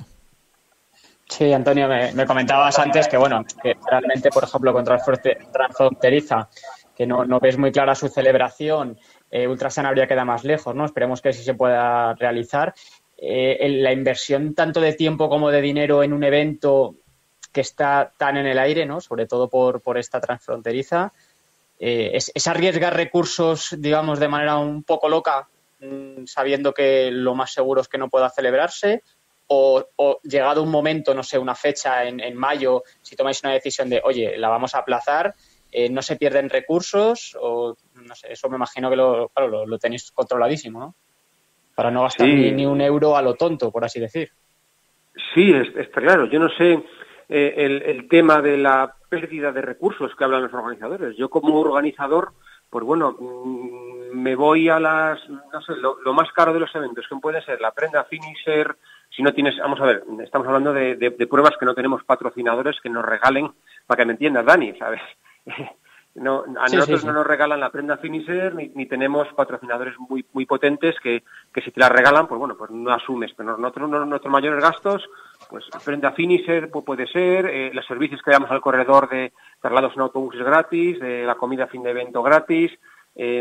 Sí, Antonio, me, me comentabas antes que, bueno, que realmente, por ejemplo, con Transfronteriza, que no, no ves muy clara su celebración, eh, Ultra Sanabria queda más lejos, ¿no? Esperemos que sí se pueda realizar. Eh, la inversión tanto de tiempo como de dinero en un evento que está tan en el aire, ¿no? Sobre todo por, por esta transfronteriza, eh, es, es arriesgar recursos, digamos, de manera un poco loca, mmm, sabiendo que lo más seguro es que no pueda celebrarse, o, o llegado un momento, no sé, una fecha en, en mayo, si tomáis una decisión de, oye, la vamos a aplazar, eh, no se pierden recursos, o no sé, eso me imagino que lo, claro, lo, lo tenéis controladísimo, ¿no? Para no gastar sí. ni, ni un euro a lo tonto, por así decir. Sí, está claro. Yo no sé eh, el, el tema de la pérdida de recursos que hablan los organizadores. Yo como organizador, pues bueno, mmm, me voy a las, no sé, lo, lo más caro de los eventos, que puede ser la prenda finisher. Si no tienes, vamos a ver, estamos hablando de, de, de pruebas que no tenemos patrocinadores que nos regalen, para que me entiendas, Dani, ¿sabes? No, a sí, nosotros sí, sí. no nos regalan la prenda finisher ni, ni tenemos patrocinadores muy muy potentes que, que si te la regalan, pues bueno, pues no asumes. Pero nosotros, nuestros mayores gastos, pues prenda finisher pues puede ser, eh, los servicios que damos al corredor de traslados en autobuses gratis, de la comida a fin de evento gratis, eh,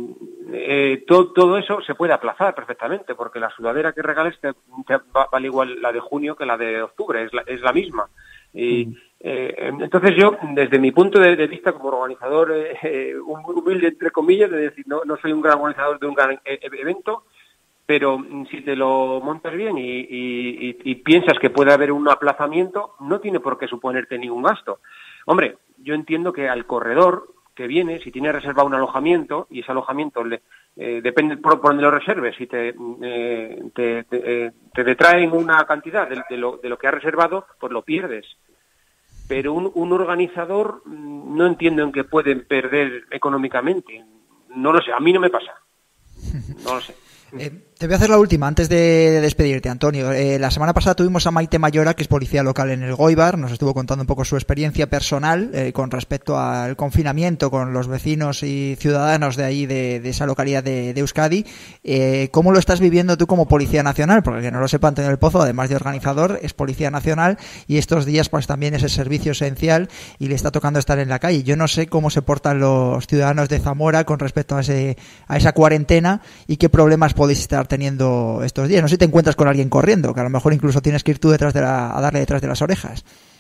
eh, todo, todo eso se puede aplazar perfectamente, porque la sudadera que regales te, te vale igual la de junio que la de octubre, es la, es la misma. Y eh, entonces yo, desde mi punto de, de vista como organizador eh, humilde, entre comillas, de decir, no, no soy un gran organizador de un gran eh, evento, pero si te lo montas bien y, y, y, y piensas que puede haber un aplazamiento, no tiene por qué suponerte ningún gasto. Hombre, yo entiendo que al corredor que viene, si tiene reservado un alojamiento, y ese alojamiento le, eh, depende por, por donde lo reserves, si te, eh, te, te, eh, te detraen una cantidad de, de, lo, de lo que has reservado, pues lo pierdes. Pero un, un organizador no entiendo en qué pueden perder económicamente. No lo sé, a mí no me pasa. No lo sé. Eh, te voy a hacer la última antes de despedirte, Antonio. Eh, la semana pasada tuvimos a Maite Mayora, que es policía local en el Goibar. Nos estuvo contando un poco su experiencia personal eh, con respecto al confinamiento con los vecinos y ciudadanos de ahí, de, de esa localidad de, de Euskadi. Eh, ¿Cómo lo estás viviendo tú como Policía Nacional? Porque que no lo sepa, Antonio del Pozo, además de organizador, es Policía Nacional y estos días pues también es el servicio esencial y le está tocando estar en la calle. Yo no sé cómo se portan los ciudadanos de Zamora con respecto a, ese, a esa cuarentena y qué problemas podéis estar teniendo estos días. No sé si te encuentras con alguien corriendo, que a lo mejor incluso tienes que ir tú detrás de la, a darle detrás de las orejas.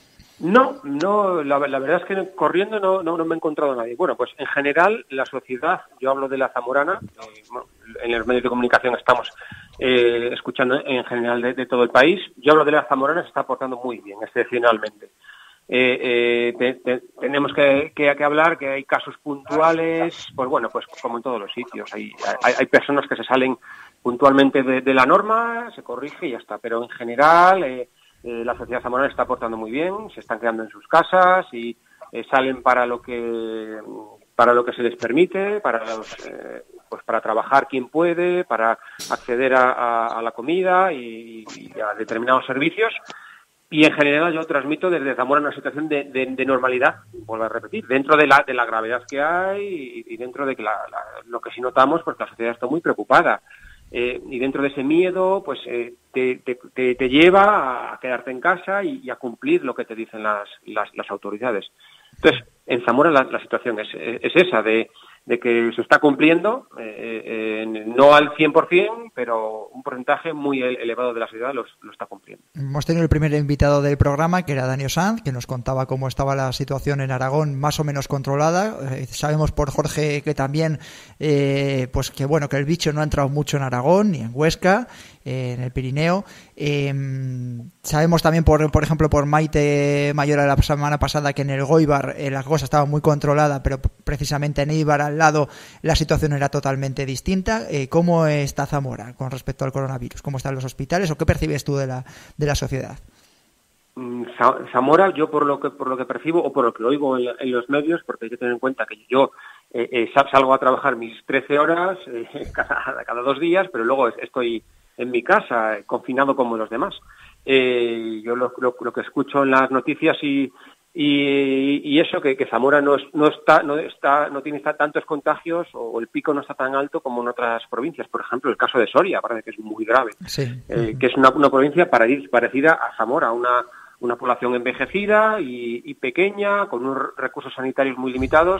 No, no, la, la verdad es que corriendo no, no, no me he encontrado a nadie. Bueno, pues en general la sociedad, yo hablo de la zamorana, eh, bueno, en los medios de comunicación estamos eh, escuchando en general de, de todo el país, yo hablo de la zamorana, se está portando muy bien, excepcionalmente. Eh, eh, te, te, tenemos que, que, que hablar que hay casos puntuales, pues bueno, pues como en todos los sitios, hay, hay, hay personas que se salen puntualmente de, de la norma, se corrige y ya está, pero en general eh, eh, la sociedad zamorana está portando muy bien, se están quedando en sus casas y eh, salen para lo que para lo que se les permite, para los, eh, pues para trabajar quien puede, para acceder a, a, a la comida y, y a determinados servicios. Y en general yo transmito desde Zamora una situación de, de, de normalidad, vuelvo a repetir, dentro de la, de la gravedad que hay y, y dentro de que la, la, lo que sí notamos, pues la sociedad está muy preocupada. Eh, y dentro de ese miedo, pues eh, te, te, te, te lleva a quedarte en casa y, y a cumplir lo que te dicen las, las, las autoridades. Entonces, en Zamora la, la situación es, es esa, de, de que se está cumpliendo, eh, eh, no al cien por ciento, pero un porcentaje muy elevado de la sociedad lo, lo está cumpliendo. Hemos tenido el primer invitado del programa, que era Dani Sanz, que nos contaba cómo estaba la situación en Aragón, más o menos controlada. Eh, sabemos por Jorge que también, eh, pues que bueno, que el bicho no ha entrado mucho en Aragón ni en Huesca, eh, en el Pirineo. Eh, sabemos también, por, por ejemplo, por Maite Mayora la semana pasada, que en el Goibar eh, la cosa estaba muy controlada, pero precisamente en Eibar, al lado, la situación era totalmente distinta. Eh, ¿Cómo está Zamora con respecto al coronavirus? ¿Cómo están los hospitales o qué percibes tú de la, de la sociedad? Zamora, yo por lo que por lo que percibo o por lo que oigo en, en los medios, porque hay que tener en cuenta que yo eh, eh, salgo a trabajar mis trece horas eh, cada, cada dos días, pero luego estoy en mi casa, confinado como los demás. Eh, yo lo, lo, lo que escucho en las noticias y y, y eso que, que Zamora no, es, no está no está no tiene tantos contagios o el pico no está tan alto como en otras provincias. Por ejemplo, el caso de Soria, parece que es muy grave, sí. eh, que es una, una provincia parecida a Zamora, una una población envejecida y, y pequeña, con unos recursos sanitarios muy limitados.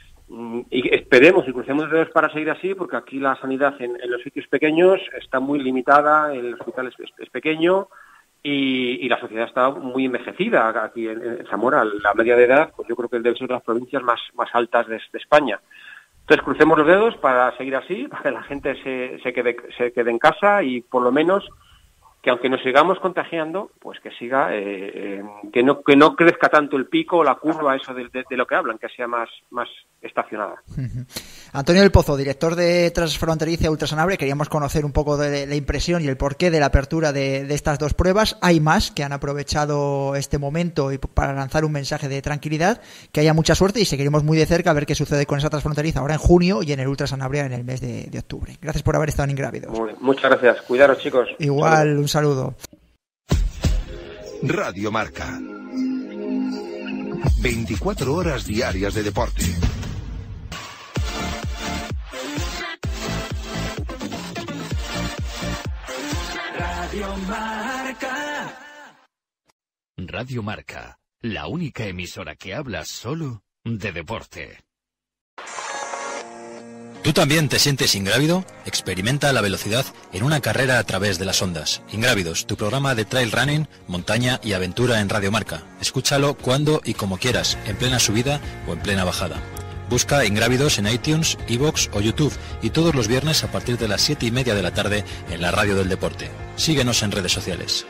Y esperemos y crucemos los dedos para seguir así, porque aquí la sanidad en, en los sitios pequeños está muy limitada, el hospital es, es, es pequeño y, y la sociedad está muy envejecida. Aquí en, en Zamora, la media de edad, pues yo creo que debe ser de las provincias más, más altas de, de España. Entonces crucemos los dedos para seguir así, para que la gente se, se, quede, se quede en casa y por lo menos que aunque nos sigamos contagiando, pues que siga, eh, eh, que no que no crezca tanto el pico o la curva, eso de, de, de lo que hablan, que sea más más estacionada. Uh-huh. Antonio del Pozo, director de Transfronteriza Ultrasanabre, queríamos conocer un poco de la impresión y el porqué de la apertura de, de estas dos pruebas. Hay más que han aprovechado este momento y para lanzar un mensaje de tranquilidad, que haya mucha suerte y seguiremos muy de cerca a ver qué sucede con esa Transfronteriza ahora en junio y en el Ultrasanabria en el mes de, de octubre. Gracias por haber estado en Ingrávidos. Muy bien. Muchas gracias. Cuidaros, chicos. Igual, un saludo. Radio Marca. veinticuatro horas diarias de deporte. Radio Marca. Radio Marca, la única emisora que habla solo de deporte. ¿Tú también te sientes ingrávido? Experimenta la velocidad en una carrera a través de las ondas. Ingrávidos, tu programa de trail running, montaña y aventura en Radio Marca. Escúchalo cuando y como quieras, en plena subida o en plena bajada. Busca Ingrávidos en iTunes, iVoox o YouTube y todos los viernes a partir de las siete y media de la tarde en la Radio del Deporte. Síguenos en redes sociales.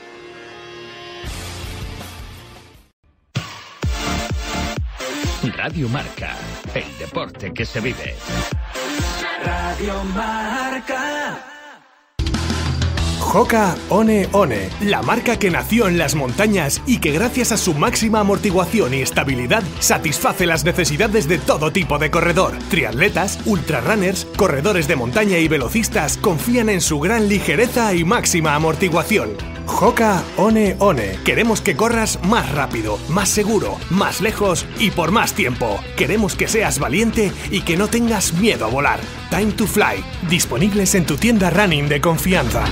Radio Marca, el deporte que se vive. Radio Marca. Hoka One One, la marca que nació en las montañas y que gracias a su máxima amortiguación y estabilidad satisface las necesidades de todo tipo de corredor. Triatletas, ultrarunners, corredores de montaña y velocistas confían en su gran ligereza y máxima amortiguación. Hoka One One. Queremos que corras más rápido, más seguro, más lejos y por más tiempo. Queremos que seas valiente y que no tengas miedo a volar. Time to Fly. Disponibles en tu tienda running de confianza.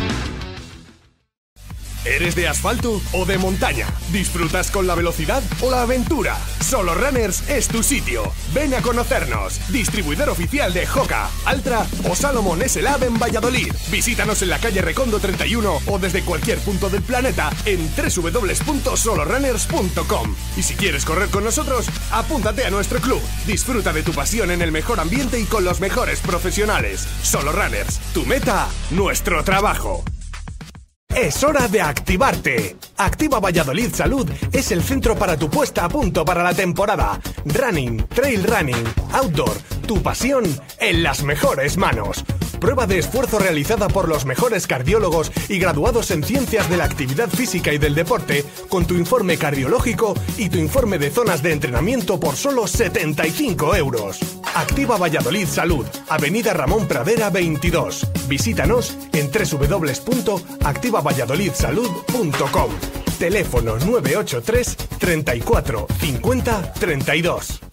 ¿Eres de asfalto o de montaña? ¿Disfrutas con la velocidad o la aventura? Solo Runners es tu sitio. Ven a conocernos. Distribuidor oficial de Hoka, Altra o Salomon S-Lab en Valladolid. Visítanos en la calle Recondo treinta y uno o desde cualquier punto del planeta en doble u doble u doble u punto solo runners punto com. Y si quieres correr con nosotros, apúntate a nuestro club. Disfruta de tu pasión en el mejor ambiente y con los mejores profesionales. Solo Runners, tu meta, nuestro trabajo. Es hora de activarte. Activa Valladolid Salud es el centro para tu puesta a punto para la temporada. Running, trail running, outdoor, tu pasión en las mejores manos. prueba de esfuerzo realizada por los mejores cardiólogos y graduados en ciencias de la actividad física y del deporte, con tu informe cardiológico y tu informe de zonas de entrenamiento por solo setenta y cinco euros. Activa Valladolid Salud, Avenida Ramón Pradera veintidós. Visítanos en doble u doble u doble u punto activa valladolid salud punto com. Teléfono nueve ocho tres, treinta y cuatro, cincuenta, treinta y dos.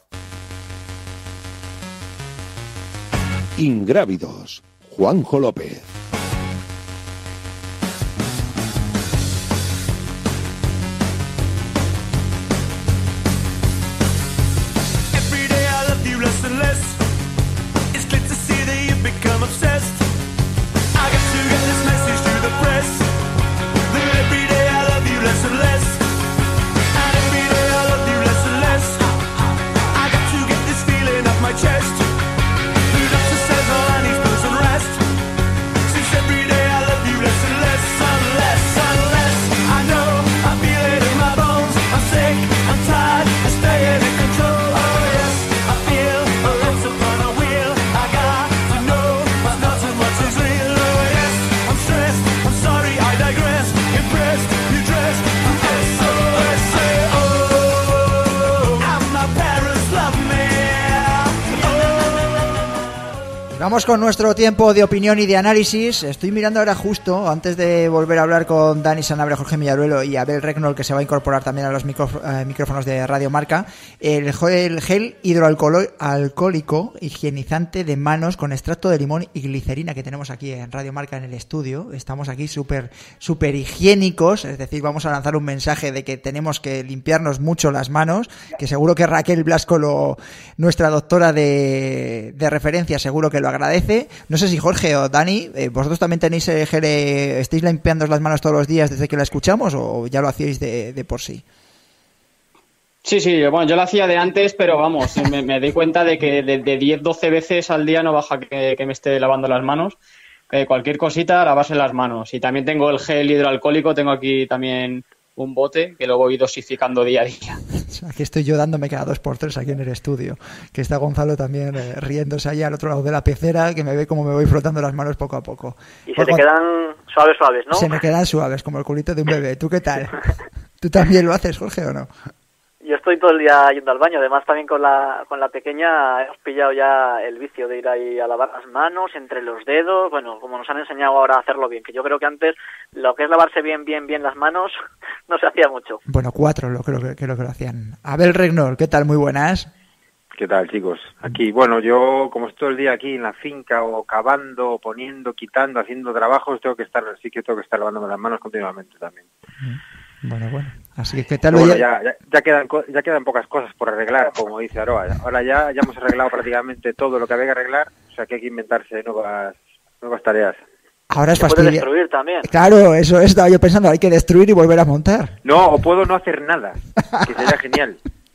Ingrávidos, Juanjo López. Vamos con nuestro tiempo de opinión y de análisis. Estoy mirando ahora justo, antes de volver a hablar con Dani Sanabria, Jorge Millaruelo y Abel Regnol, que se va a incorporar también a los micro, eh, micrófonos de Radio Marca, el, el gel hidroalcohólico higienizante de manos con extracto de limón y glicerina que tenemos aquí en Radio Marca en el estudio. Estamos aquí súper súper higiénicos, es decir, vamos a lanzar un mensaje de que tenemos que limpiarnos mucho las manos, que seguro que Raquel Blasco, lo, nuestra doctora de, de referencia, seguro que lo agradece. No sé si Jorge o Dani, eh, vosotros también tenéis el gel, eh, estáis limpiando las manos todos los días desde que la escuchamos o ya lo hacíais de, de por sí. Sí, sí, bueno, yo lo hacía de antes, pero vamos, me, me doy cuenta de que de, de diez, doce veces al día no baja que, que me esté lavando las manos. Eh, cualquier cosita, lavarse las manos. Y también tengo el gel hidroalcohólico, tengo aquí también un bote que lo voy dosificando día a día. Aquí estoy yo dándome cada dos por tres aquí en el estudio, que está Gonzalo también eh, riéndose allá al otro lado de la pecera, que me ve como me voy frotando las manos poco a poco. Y se te quedan suaves, suaves, ¿no? Se me quedan suaves, como el culito de un bebé. ¿Tú qué tal? ¿Tú también lo haces, Jorge, o no? Yo estoy todo el día yendo al baño, además también con la con la pequeña hemos pillado ya el vicio de ir ahí a lavar las manos, entre los dedos, bueno, como nos han enseñado ahora a hacerlo bien, que yo creo que antes lo que es lavarse bien, bien, bien las manos no se hacía mucho. Bueno, cuatro lo creo que, creo que lo hacían. Abel Regnol, ¿qué tal? Muy buenas. ¿Qué tal, chicos? Aquí, bueno, yo como estoy todo el día aquí en la finca o cavando, poniendo, quitando, haciendo trabajos, tengo que estar, sí que tengo que estar lavándome las manos continuamente también. Bueno, bueno. Así que, ¿qué tal? Bueno, ya, ya, ya, quedan, ya quedan pocas cosas por arreglar, como dice Aroa. Ahora ya, ya hemos arreglado prácticamente todo lo que había que arreglar, o sea que hay que inventarse nuevas, nuevas tareas. Ahora es fastidio. fastidio. Puede destruir también. Claro, eso estaba yo pensando, hay que destruir y volver a montar. No, o puedo no hacer nada, que sería genial.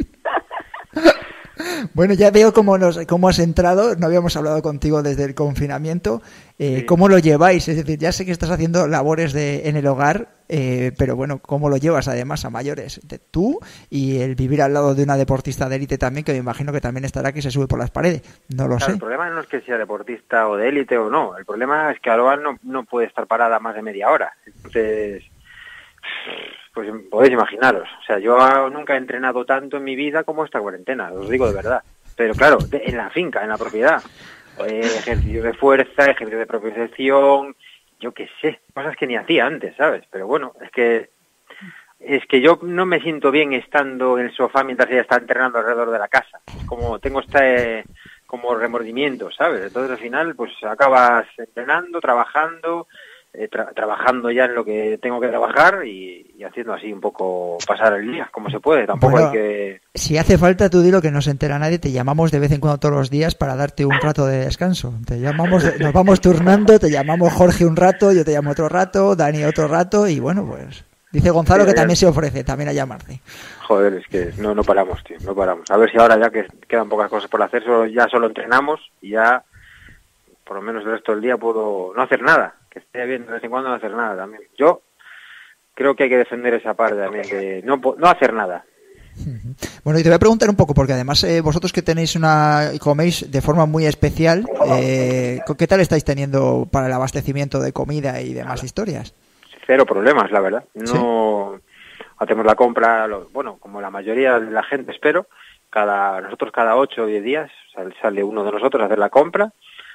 Bueno, ya veo cómo, nos, cómo has entrado, no habíamos hablado contigo desde el confinamiento, eh, sí. ¿Cómo lo lleváis? Es decir, ya sé que estás haciendo labores de, en el hogar, eh, pero bueno, ¿cómo lo llevas además a mayores? De, tú y el vivir al lado de una deportista de élite también, que me imagino que también estará que se sube por las paredes, no lo claro, sé. El problema no es que sea deportista o de élite o no, el problema es que Aroa no, no puede estar parada más de media hora, entonces... Pues podéis imaginaros, o sea, yo nunca he entrenado tanto en mi vida como esta cuarentena, os digo de verdad. Pero claro, de, en la finca, en la propiedad, eh, ejercicio de fuerza, ejercicio de propiocepción, yo qué sé, cosas que ni hacía antes, ¿sabes? Pero bueno, es que es que yo no me siento bien estando en el sofá mientras ella está entrenando alrededor de la casa. Es como tengo este como remordimiento, ¿sabes? Entonces al final pues acabas entrenando, trabajando... Eh, tra- trabajando ya en lo que tengo que trabajar y, y haciendo así un poco pasar el día, como se puede, tampoco bueno, hay que... Si hace falta, tú di lo que no se entera nadie, te llamamos de vez en cuando todos los días para darte un rato de descanso, te llamamos, nos vamos turnando, te llamamos Jorge un rato, yo te llamo otro rato, Dani otro rato y bueno, pues dice Gonzalo sí, que también se ofrece también a llamarte. Joder, es que no, no paramos, tío, no paramos. A ver si ahora ya que quedan pocas cosas por hacer, solo, ya solo entrenamos y ya por lo menos el resto del día puedo no hacer nada. Que esté bien de vez en cuando no hacer nada también. Yo creo que hay que defender esa parte también, de no, no hacer nada. Bueno, y te voy a preguntar un poco, porque además eh, vosotros que tenéis una, coméis de forma muy especial, eh, ¿qué tal estáis teniendo para el abastecimiento de comida y demás historias? Cero problemas, la verdad. No ¿Sí? Hacemos la compra, lo, bueno, como la mayoría de la gente, espero, cada nosotros cada ocho o diez días sale, sale uno de nosotros a hacer la compra,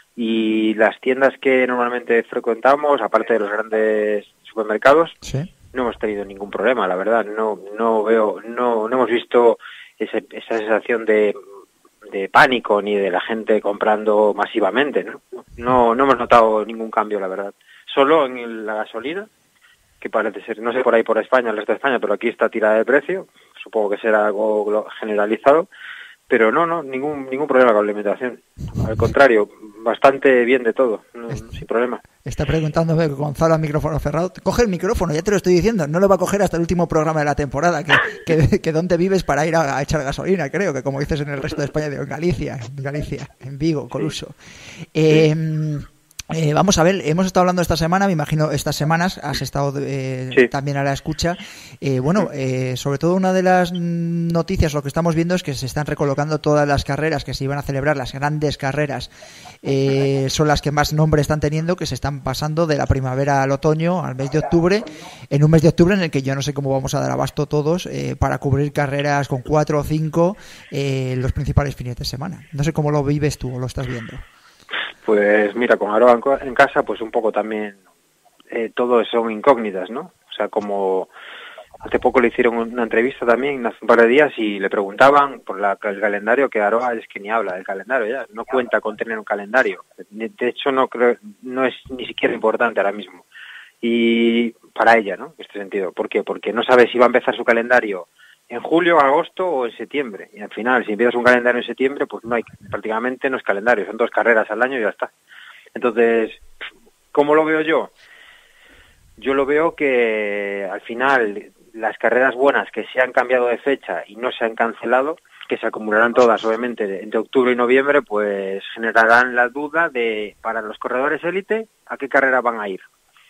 y las tiendas que normalmente frecuentamos, aparte de los grandes supermercados, ¿sí? No hemos tenido ningún problema, la verdad. No no veo, no, no hemos visto ese, esa sensación de, de pánico ni de la gente comprando masivamente, ¿no? No, no hemos notado ningún cambio, la verdad. Solo en el, la gasolina, que parece ser, no sé por ahí por España, el resto de España, pero aquí está tirada de precio, supongo que será algo generalizado, pero no, no, ningún ningún problema con la alimentación. Al contrario, bastante bien de todo, no, sin problema. Está preguntándome Gonzalo al micrófono cerrado. Coge el micrófono, ya te lo estoy diciendo, no lo va a coger hasta el último programa de la temporada, que, que, que dónde vives para ir a, a echar gasolina, creo, que como dices en el resto de España, digo, en Galicia, en Galicia, en Vigo, Coluso. Sí. Eh, sí. Eh, vamos a ver, hemos estado hablando esta semana, me imagino estas semanas has estado eh, sí. también a la escucha. Eh, bueno, eh, sobre todo una de las noticias, lo que estamos viendo es que se están recolocando todas las carreras que se iban a celebrar, las grandes carreras, eh, son las que más nombre están teniendo, que se están pasando de la primavera al otoño, al mes de octubre, en un mes de octubre en el que yo no sé cómo vamos a dar abasto todos eh, para cubrir carreras con cuatro o cinco eh, los principales fines de semana. No sé cómo lo vives tú o lo estás viendo. Pues mira, con Aroa en casa, pues un poco también, eh, todo son incógnitas, ¿no? O sea, como hace poco le hicieron una entrevista también, hace un par de días, y le preguntaban por la, el calendario, que Aroa es que ni habla del calendario ya, no cuenta con tener un calendario. De hecho, no creo, no es ni siquiera importante ahora mismo. Y para ella, ¿no? En este sentido. ¿Por qué? Porque no sabe si va a empezar su calendario en julio, agosto o en septiembre. Y al final, si empiezas un calendario en septiembre, pues no hay, prácticamente no es calendario, son dos carreras al año y ya está. Entonces, ¿cómo lo veo yo? Yo lo veo que al final las carreras buenas que se han cambiado de fecha y no se han cancelado, que se acumularán todas obviamente entre octubre y noviembre, pues generarán la duda de, para los corredores élite, ¿a qué carrera van a ir?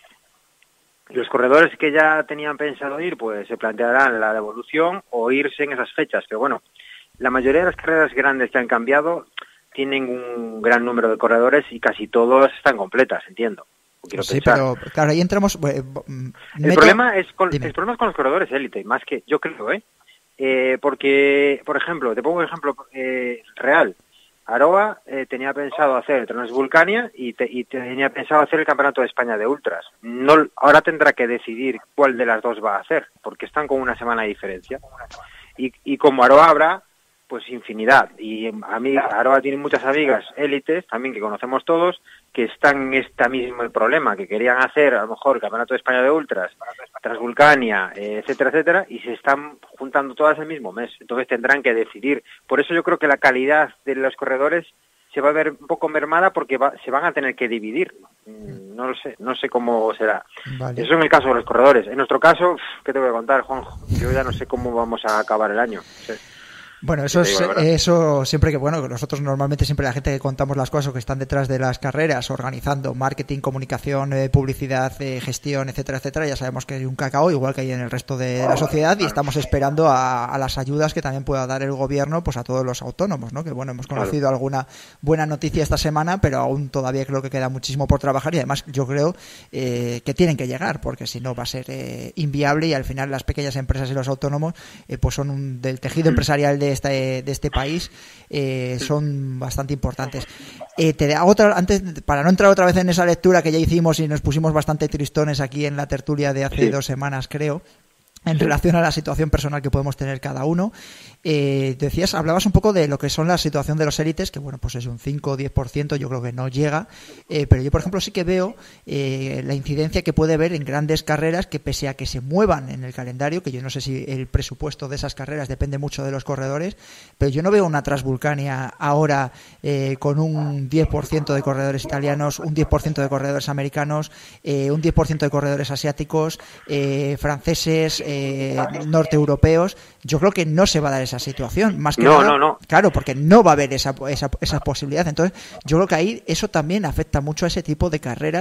Los corredores que ya tenían pensado ir, pues se plantearán la devolución o irse en esas fechas. Pero bueno, la mayoría de las carreras grandes que han cambiado tienen un gran número de corredores y casi todas están completas, entiendo. Quiero sí, pensar. Pero claro, ahí entramos... Eh, el, meto... problema es con, el problema es con los corredores élite, más que yo creo, ¿eh? eh porque, por ejemplo, te pongo un ejemplo eh, real. Aroa eh, tenía pensado hacer el Transvulcania y, te, y tenía pensado hacer el Campeonato de España de Ultras. No, ahora tendrá que decidir cuál de las dos va a hacer, porque están con una semana de diferencia. Y, y como Aroa habrá, pues infinidad. Y a mí, Aroa tiene muchas amigas élites, también que conocemos todos, que están en este mismo problema, que querían hacer a lo mejor el Campeonato de España de Ultras, Transvulcania, eh, etcétera, etcétera, y se están juntando todas el mismo mes. Entonces tendrán que decidir. Por eso yo creo que la calidad de los corredores se va a ver un poco mermada porque va, se van a tener que dividir. No lo sé, no sé cómo será. Vale. Eso en el caso de los corredores. En nuestro caso, ¿qué te voy a contar, Juanjo? Yo ya no sé cómo vamos a acabar el año. Sí. Bueno, eso es, eso siempre que, bueno, nosotros normalmente siempre la gente que contamos las cosas o que están detrás de las carreras, organizando marketing, comunicación, eh, publicidad, eh, gestión, etcétera, etcétera, ya sabemos que hay un cacao, igual que hay en el resto de la sociedad, y estamos esperando a, a las ayudas que también pueda dar el gobierno, pues a todos los autónomos, ¿no? Que bueno, hemos conocido claro. alguna buena noticia esta semana, pero aún todavía creo que queda muchísimo por trabajar, y además yo creo eh, que tienen que llegar, porque si no va a ser eh, inviable, y al final las pequeñas empresas y los autónomos eh, pues son un, del tejido empresarial de Este, de este país eh, son bastante importantes. Eh, te hago otra, antes, para no entrar otra vez en esa lectura que ya hicimos y nos pusimos bastante tristones aquí en la tertulia de hace sí. dos semanas, creo, en relación a la situación personal que podemos tener cada uno. Eh, decías, hablabas un poco de lo que son la situación de los élites, que bueno, pues es un cinco o diez por ciento, yo creo que no llega, eh, pero yo por ejemplo sí que veo eh, la incidencia que puede haber en grandes carreras que pese a que se muevan en el calendario, que yo no sé si el presupuesto de esas carreras depende mucho de los corredores, pero yo no veo una Transvulcania ahora eh, con un diez por ciento de corredores italianos, un diez por ciento de corredores americanos, eh, un diez por ciento de corredores asiáticos, eh, franceses, eh, norteeuropeos. Yo creo que no se va a dar esa situación, más que no, nada, no, no. claro, porque no va a haber esa, esa, esa posibilidad. Entonces, yo creo que ahí eso también afecta mucho a ese tipo de carreras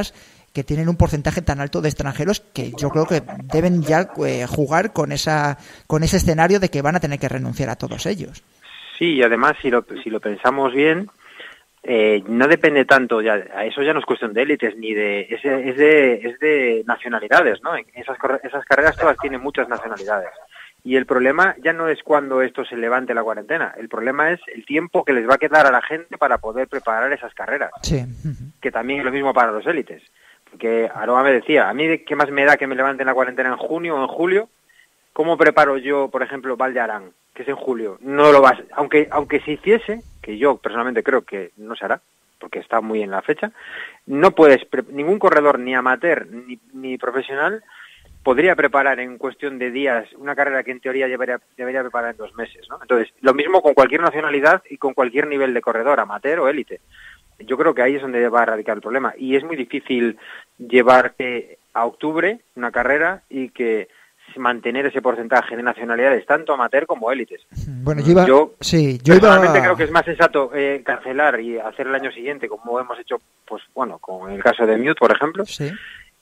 que tienen un porcentaje tan alto de extranjeros que yo creo que deben ya eh, jugar con esa con ese escenario de que van a tener que renunciar a todos ellos. Sí, y además si lo, si lo pensamos bien, eh, no depende tanto, ya eso ya no es cuestión de élites ni de es, es de es de nacionalidades, ¿no? Esas esas carreras todas tienen muchas nacionalidades. Y el problema ya no es cuando esto se levante la cuarentena, el problema es el tiempo que les va a quedar a la gente para poder preparar esas carreras. Sí. Que también es lo mismo para los élites. Porque Aroa me decía, a mí qué más me da que me levanten la cuarentena en junio o en julio, ¿cómo preparo yo, por ejemplo, Val de Arán, que es en julio? No lo vas, aunque aunque se hiciese, que yo personalmente creo que no se hará, porque está muy en la fecha, no puedes, ningún corredor, ni amateur ni, ni profesional, podría preparar en cuestión de días una carrera que en teoría debería, debería preparar en dos meses, ¿no? Entonces, lo mismo con cualquier nacionalidad y con cualquier nivel de corredor, amateur o élite. Yo creo que ahí es donde va a radicar el problema. Y es muy difícil llevar eh, a octubre una carrera y que mantener ese porcentaje de nacionalidades, tanto amateur como élites. Bueno, yo iba... Yo, sí, yo personalmente iba... creo que es más sensato eh, cancelar y hacer el año siguiente, como hemos hecho, pues bueno, con el caso de Mute, por ejemplo. Sí.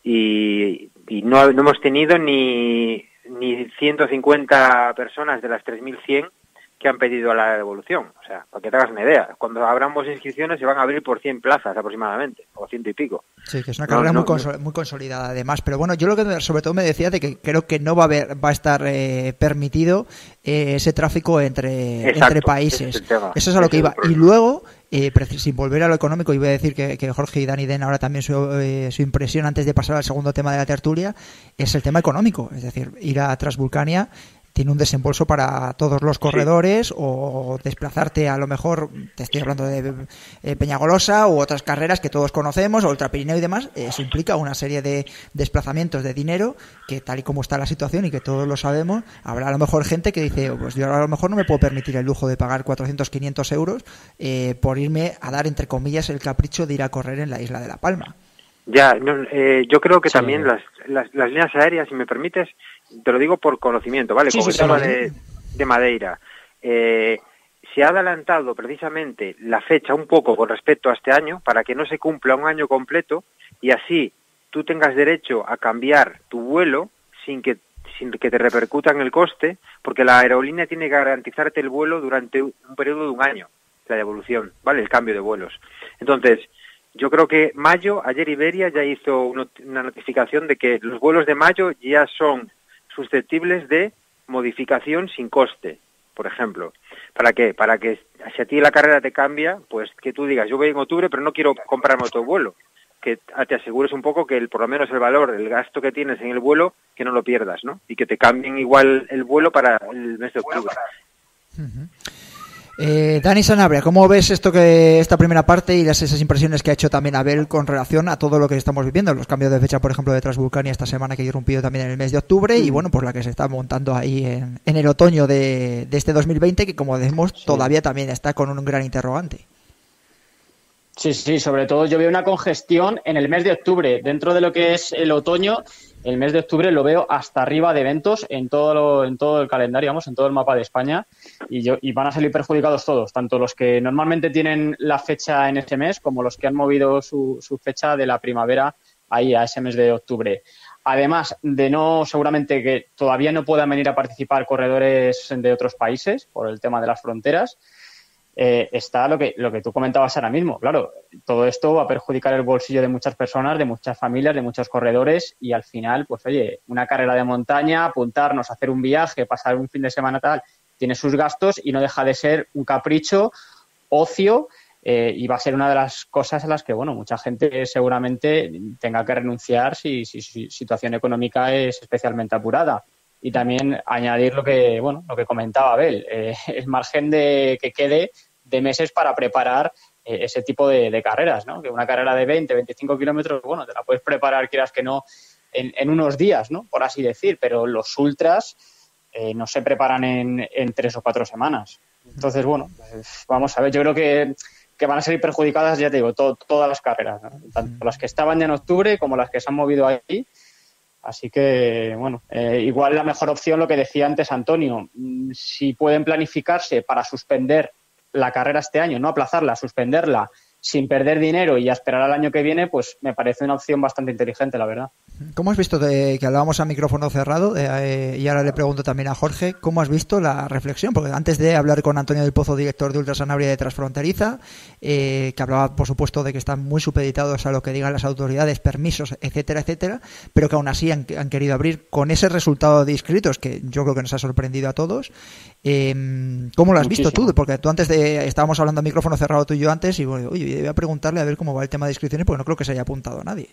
Y, y no, no hemos tenido ni, ni ciento cincuenta personas de las tres mil cien que han pedido la devolución. O sea, para que te hagas una idea, cuando abramos inscripciones se van a abrir por cien plazas aproximadamente, o ciento y pico. Sí, que es una carrera no, no, muy, consol- muy consolidada además. Pero bueno, yo lo que sobre todo me decía de que creo que no va a haber, va a estar eh, permitido eh, ese tráfico entre, Exacto, entre países. ese es el tema. Eso es a lo Ese que es iba. el Y luego, eh, sin volver a lo económico, iba a decir que, que Jorge y Dani den ahora también su, eh, su impresión antes de pasar al segundo tema de la tertulia, es el tema económico. Es decir, ir a Transvulcania tiene un desembolso para todos los corredores, sí. O desplazarte, a lo mejor, te estoy hablando de eh, Peñagolosa u otras carreras que todos conocemos, o Ultra Pirineo y demás, eso implica una serie de desplazamientos de dinero que, tal y como está la situación y que todos lo sabemos, habrá a lo mejor gente que dice, pues yo a lo mejor no me puedo permitir el lujo de pagar cuatrocientos, quinientos euros eh, por irme a dar, entre comillas, el capricho de ir a correr en la isla de La Palma. Ya, no, eh, yo creo que sí. también las, las, las líneas aéreas, si me permites, te lo digo por conocimiento, ¿vale? Sí, Con sí, el tema sí. de, de Madeira. Eh, se ha adelantado precisamente la fecha un poco con respecto a este año para que no se cumpla un año completo y así tú tengas derecho a cambiar tu vuelo sin que sin que te repercuta en el coste, porque la aerolínea tiene que garantizarte el vuelo durante un periodo de un año, la devolución, ¿vale? El cambio de vuelos. Entonces, yo creo que mayo, ayer Iberia ya hizo una notificación de que los vuelos de mayo ya son susceptibles de modificación sin coste, por ejemplo. ¿Para qué? Para que si a ti la carrera te cambia, pues que tú digas, yo voy en octubre pero no quiero comprarme otro vuelo. Que te asegures un poco que el, por lo menos el valor, el gasto que tienes en el vuelo, que no lo pierdas, ¿no? Y que te cambien igual el vuelo para el mes de octubre. Uh-huh. Eh, Dani Sanabria, ¿cómo ves esto que esta primera parte y las esas impresiones que ha hecho también Abel con relación a todo lo que estamos viviendo? Los cambios de fecha, por ejemplo, de Transvulcania esta semana que ha irrumpido también en el mes de octubre mm. y bueno, pues la que se está montando ahí en, en el otoño de, de este dos mil veinte que como decimos sí. todavía también está con un gran interrogante. Sí, sí, sobre todo yo veo una congestión en el mes de octubre. Dentro de lo que es el otoño, el mes de octubre lo veo hasta arriba de eventos en todo lo, en todo el calendario, vamos, en todo el mapa de España y, yo, y van a salir perjudicados todos, tanto los que normalmente tienen la fecha en ese mes como los que han movido su, su fecha de la primavera ahí a ese mes de octubre. Además de no, seguramente que todavía no puedan venir a participar corredores de otros países por el tema de las fronteras. Eh, está lo que lo que tú comentabas ahora mismo. Claro, todo esto va a perjudicar el bolsillo de muchas personas, de muchas familias, de muchos corredores y al final, pues oye, una carrera de montaña, apuntarnos, hacer un viaje, pasar un fin de semana tal, tiene sus gastos y no deja de ser un capricho, ocio eh, y va a ser una de las cosas a las que, bueno, mucha gente seguramente tenga que renunciar si su si, si situación económica es especialmente apurada. Y también añadir lo que, bueno, lo que comentaba Abel, eh, el margen de que quede de meses para preparar eh, ese tipo de, de carreras, ¿no? Que una carrera de veinte, veinticinco kilómetros, bueno, te la puedes preparar, quieras que no, en, en unos días, ¿no? Por así decir, pero los ultras eh, no se preparan en, en tres o cuatro semanas. Entonces, bueno, pues vamos a ver, yo creo que, que van a salir perjudicadas, ya te digo, to, todas las carreras, ¿no? Tanto las que estaban ya en octubre como las que se han movido ahí. Así que, bueno, eh, igual la mejor opción, lo que decía antes Antonio, si pueden planificarse para suspender la carrera este año, no aplazarla, suspenderla, sin perder dinero y a esperar al año que viene, pues me parece una opción bastante inteligente, la verdad. ¿Cómo has visto, de, que hablábamos a micrófono cerrado, eh, y ahora le pregunto también a Jorge, ¿cómo has visto la reflexión? Porque antes de hablar con Antonio del Pozo, director de Ultra Sanabria de Transfronteriza, eh, que hablaba, por supuesto, de que están muy supeditados a lo que digan las autoridades, permisos, etcétera, etcétera, pero que aún así han, han querido abrir con ese resultado de inscritos, que yo creo que nos ha sorprendido a todos. Eh, ¿Cómo lo has Muchísimo. visto tú? Porque tú antes de, estábamos hablando a micrófono cerrado tú y yo antes, y bueno, oye, voy a preguntarle a ver cómo va el tema de inscripciones, porque no creo que se haya apuntado a nadie.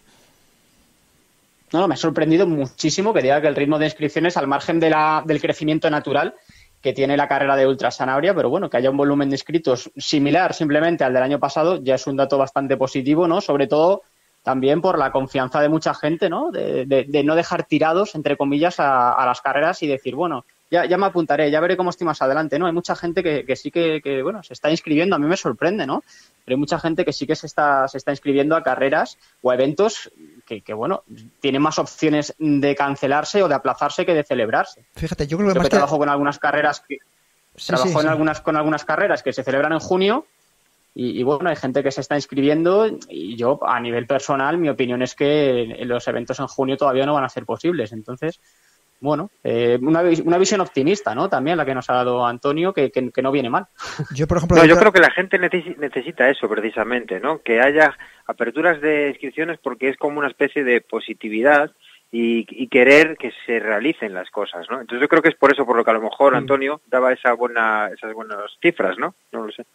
No, no, me ha sorprendido muchísimo que diga que el ritmo de inscripciones, al margen de la, del crecimiento natural que tiene la carrera de Ultra Sanabria, pero bueno, que haya un volumen de inscritos similar simplemente al del año pasado, ya es un dato bastante positivo, ¿no? Sobre todo también por la confianza de mucha gente, ¿no? De, de, de no dejar tirados, entre comillas, a, a las carreras y decir, bueno, ya, ya me apuntaré, ya veré cómo estoy más adelante, ¿no? Hay mucha gente que, que sí que, que, bueno, se está inscribiendo, a mí me sorprende, ¿no? Pero hay mucha gente que sí que se está, se está inscribiendo a carreras o a eventos que, que, bueno, tienen más opciones de cancelarse o de aplazarse que de celebrarse. Fíjate, yo creo que Yo más que que... trabajo con algunas carreras que Sí, trabajo sí, en sí. algunas con algunas carreras que se celebran en junio y, y bueno, hay gente que se está inscribiendo y yo a nivel personal mi opinión es que los eventos en junio todavía no van a ser posibles. Entonces, bueno, eh, una, una visión optimista, ¿no? También la que nos ha dado Antonio, que, que, que no viene mal. Yo, por ejemplo, No, yo creo que la gente necesi- necesita eso precisamente, ¿no? Que haya aperturas de inscripciones porque es como una especie de positividad y, y querer que se realicen las cosas, ¿no? Entonces yo creo que es por eso por lo que a lo mejor Antonio daba esa buena, esas buenas cifras, ¿no? No lo sé.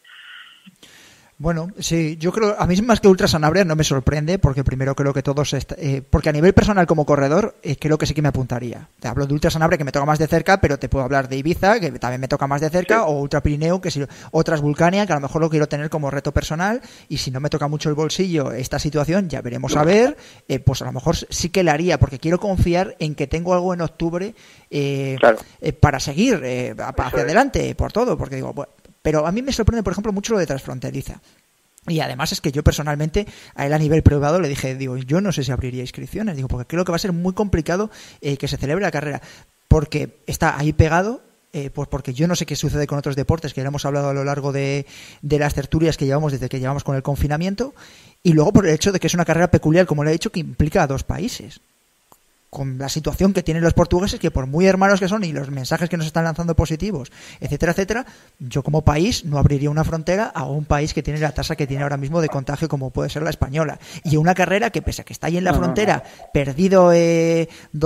Bueno, sí, yo creo, a mí más que Ultra Sanabria no me sorprende, porque primero creo que todos, est- eh, porque a nivel personal como corredor, eh, creo que sí que me apuntaría. Te hablo de Ultra Sanabria, que me toca más de cerca, pero te puedo hablar de Ibiza, que también me toca más de cerca, Sí. o Ultra Pirineo, que si, o Transvulcania, que a lo mejor lo quiero tener como reto personal, y si no me toca mucho el bolsillo esta situación, ya veremos a ver, eh, pues a lo mejor sí que la haría, porque quiero confiar en que tengo algo en octubre eh, Claro. eh, para seguir eh, hacia es. adelante, por todo, porque digo, bueno, pero a mí me sorprende, por ejemplo, mucho lo de Transfronteriza. Y además es que yo personalmente a él a nivel privado le dije, digo, yo no sé si abriría inscripciones, digo, porque creo que va a ser muy complicado eh, que se celebre la carrera, porque está ahí pegado, eh, pues porque yo no sé qué sucede con otros deportes, que ya hemos hablado a lo largo de, de las tertulias que llevamos desde que llevamos con el confinamiento, y luego por el hecho de que es una carrera peculiar, como le he dicho, que implica a dos países. Con la situación que tienen los portugueses, que por muy hermanos que son y los mensajes que nos están lanzando positivos, etcétera, etcétera, yo como país no abriría una frontera a un país que tiene la tasa que tiene ahora mismo de contagio como puede ser la española. Y una carrera que pese a que está ahí en la No, no, frontera, perdido eh,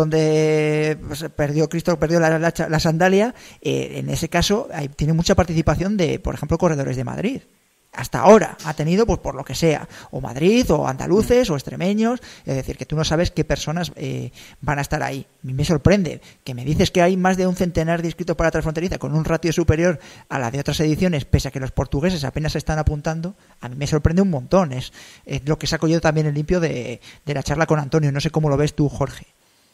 donde pues, perdió Cristo, perdió la, la, la sandalia, eh, en ese caso hay, tiene mucha participación de, por ejemplo, corredores de Madrid. Hasta ahora ha tenido, pues por lo que sea, o Madrid, o andaluces, o extremeños, es decir, que tú no sabes qué personas eh, van a estar ahí. A mí me sorprende que me dices que hay más de un centenar de inscritos para Transfronteriza con un ratio superior a la de otras ediciones, pese a que los portugueses apenas se están apuntando. A mí me sorprende un montón. Es, es lo que saco yo también en limpio de, de la charla con Antonio. No sé cómo lo ves tú, Jorge.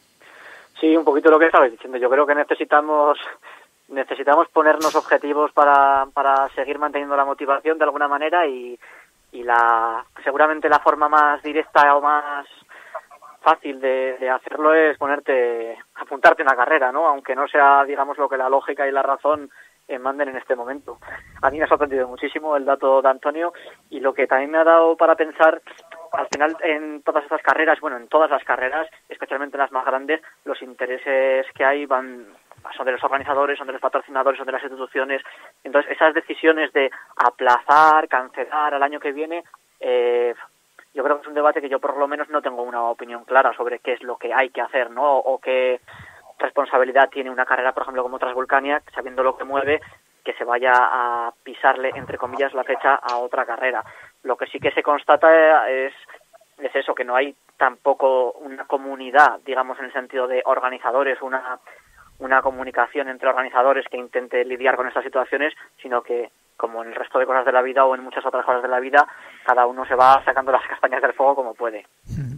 Sí, un poquito lo que estabas diciendo. Yo creo que necesitamos necesitamos ponernos objetivos para, para seguir manteniendo la motivación de alguna manera y, y la seguramente la forma más directa o más fácil de, de hacerlo es ponerte, apuntarte a una carrera, ¿no? Aunque no sea, digamos, lo que la lógica y la razón eh, manden en este momento. A mí me ha sorprendido muchísimo el dato de Antonio y lo que también me ha dado para pensar, al final en todas estas carreras, bueno, en todas las carreras, especialmente en las más grandes, los intereses que hay van son de los organizadores, son de los patrocinadores, son de las instituciones. Entonces, esas decisiones de aplazar, cancelar al año que viene, eh, yo creo que es un debate que yo por lo menos no tengo una opinión clara sobre qué es lo que hay que hacer, ¿no? O qué responsabilidad tiene una carrera, por ejemplo, como Transvulcania, sabiendo lo que mueve, que se vaya a pisarle, entre comillas, la fecha a otra carrera. Lo que sí que se constata es, es eso, que no hay tampoco una comunidad, digamos, en el sentido de organizadores, una una comunicación entre organizadores que intente lidiar con estas situaciones, sino que, como en el resto de cosas de la vida o en muchas otras cosas de la vida, cada uno se va sacando las castañas del fuego como puede.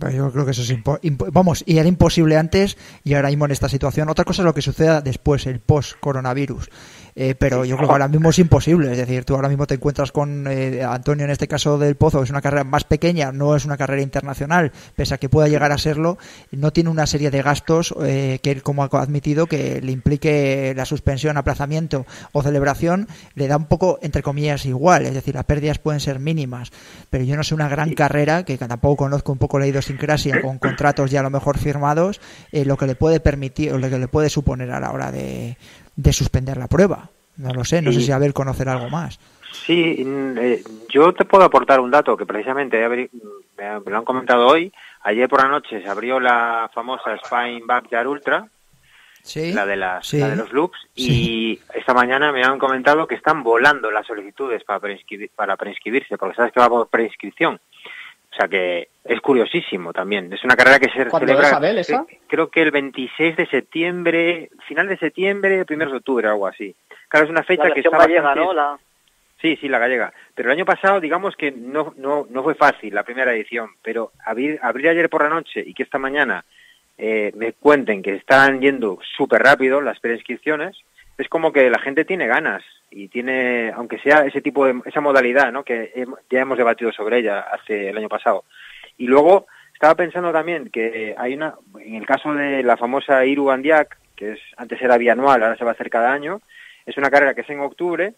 Pero yo creo que eso es impo impo vamos, y era imposible antes y ahora mismo en esta situación. Otra cosa es lo que suceda después, el post-coronavirus. Eh, pero yo creo que ahora mismo es imposible. Es decir, tú ahora mismo te encuentras con eh, Antonio, en este caso del Pozo, que es una carrera más pequeña, no es una carrera internacional, pese a que pueda llegar a serlo, no tiene una serie de gastos eh, que él, como ha admitido, que le implique la suspensión, aplazamiento o celebración, le da un poco, entre comillas, igual. Es decir, las pérdidas pueden ser mínimas. Pero yo no sé una gran carrera, que tampoco conozco un poco la idiosincrasia, con contratos ya a lo mejor firmados, eh, lo que le puede permitir, o lo que le puede suponer a la hora de de suspender la prueba. No lo sé, no sí. sé si Abel conocer algo más. Sí, eh, yo te puedo aportar un dato que precisamente me lo han comentado hoy. Ayer por la noche se abrió la famosa Spine Backyard Ultra, ¿sí? la, de las, sí. la de los loops, sí. y esta mañana me han comentado que están volando las solicitudes para, preinscribir, para preinscribirse, porque sabes que va por preinscripción. O sea que es curiosísimo también. Es una carrera que se celebra, es, Abel, esa? creo que el veintiséis de septiembre, final de septiembre, primeros de octubre, algo así. Claro, es una fecha la que está gallega, bastante... ¿no? La... Sí, sí, la gallega. Pero el año pasado, digamos que no no no fue fácil la primera edición, pero abrir, abrir ayer por la noche y que esta mañana eh, me cuenten que están yendo súper rápido las preinscripciones, es como que la gente tiene ganas y tiene, aunque sea ese tipo de, esa modalidad, ¿no? Que ya hemos debatido sobre ella hace el año pasado. Y luego estaba pensando también que hay una, en el caso de la famosa Iru Andiac, que es antes era bianual, ahora se va a hacer cada año, es una carrera que es en octubre,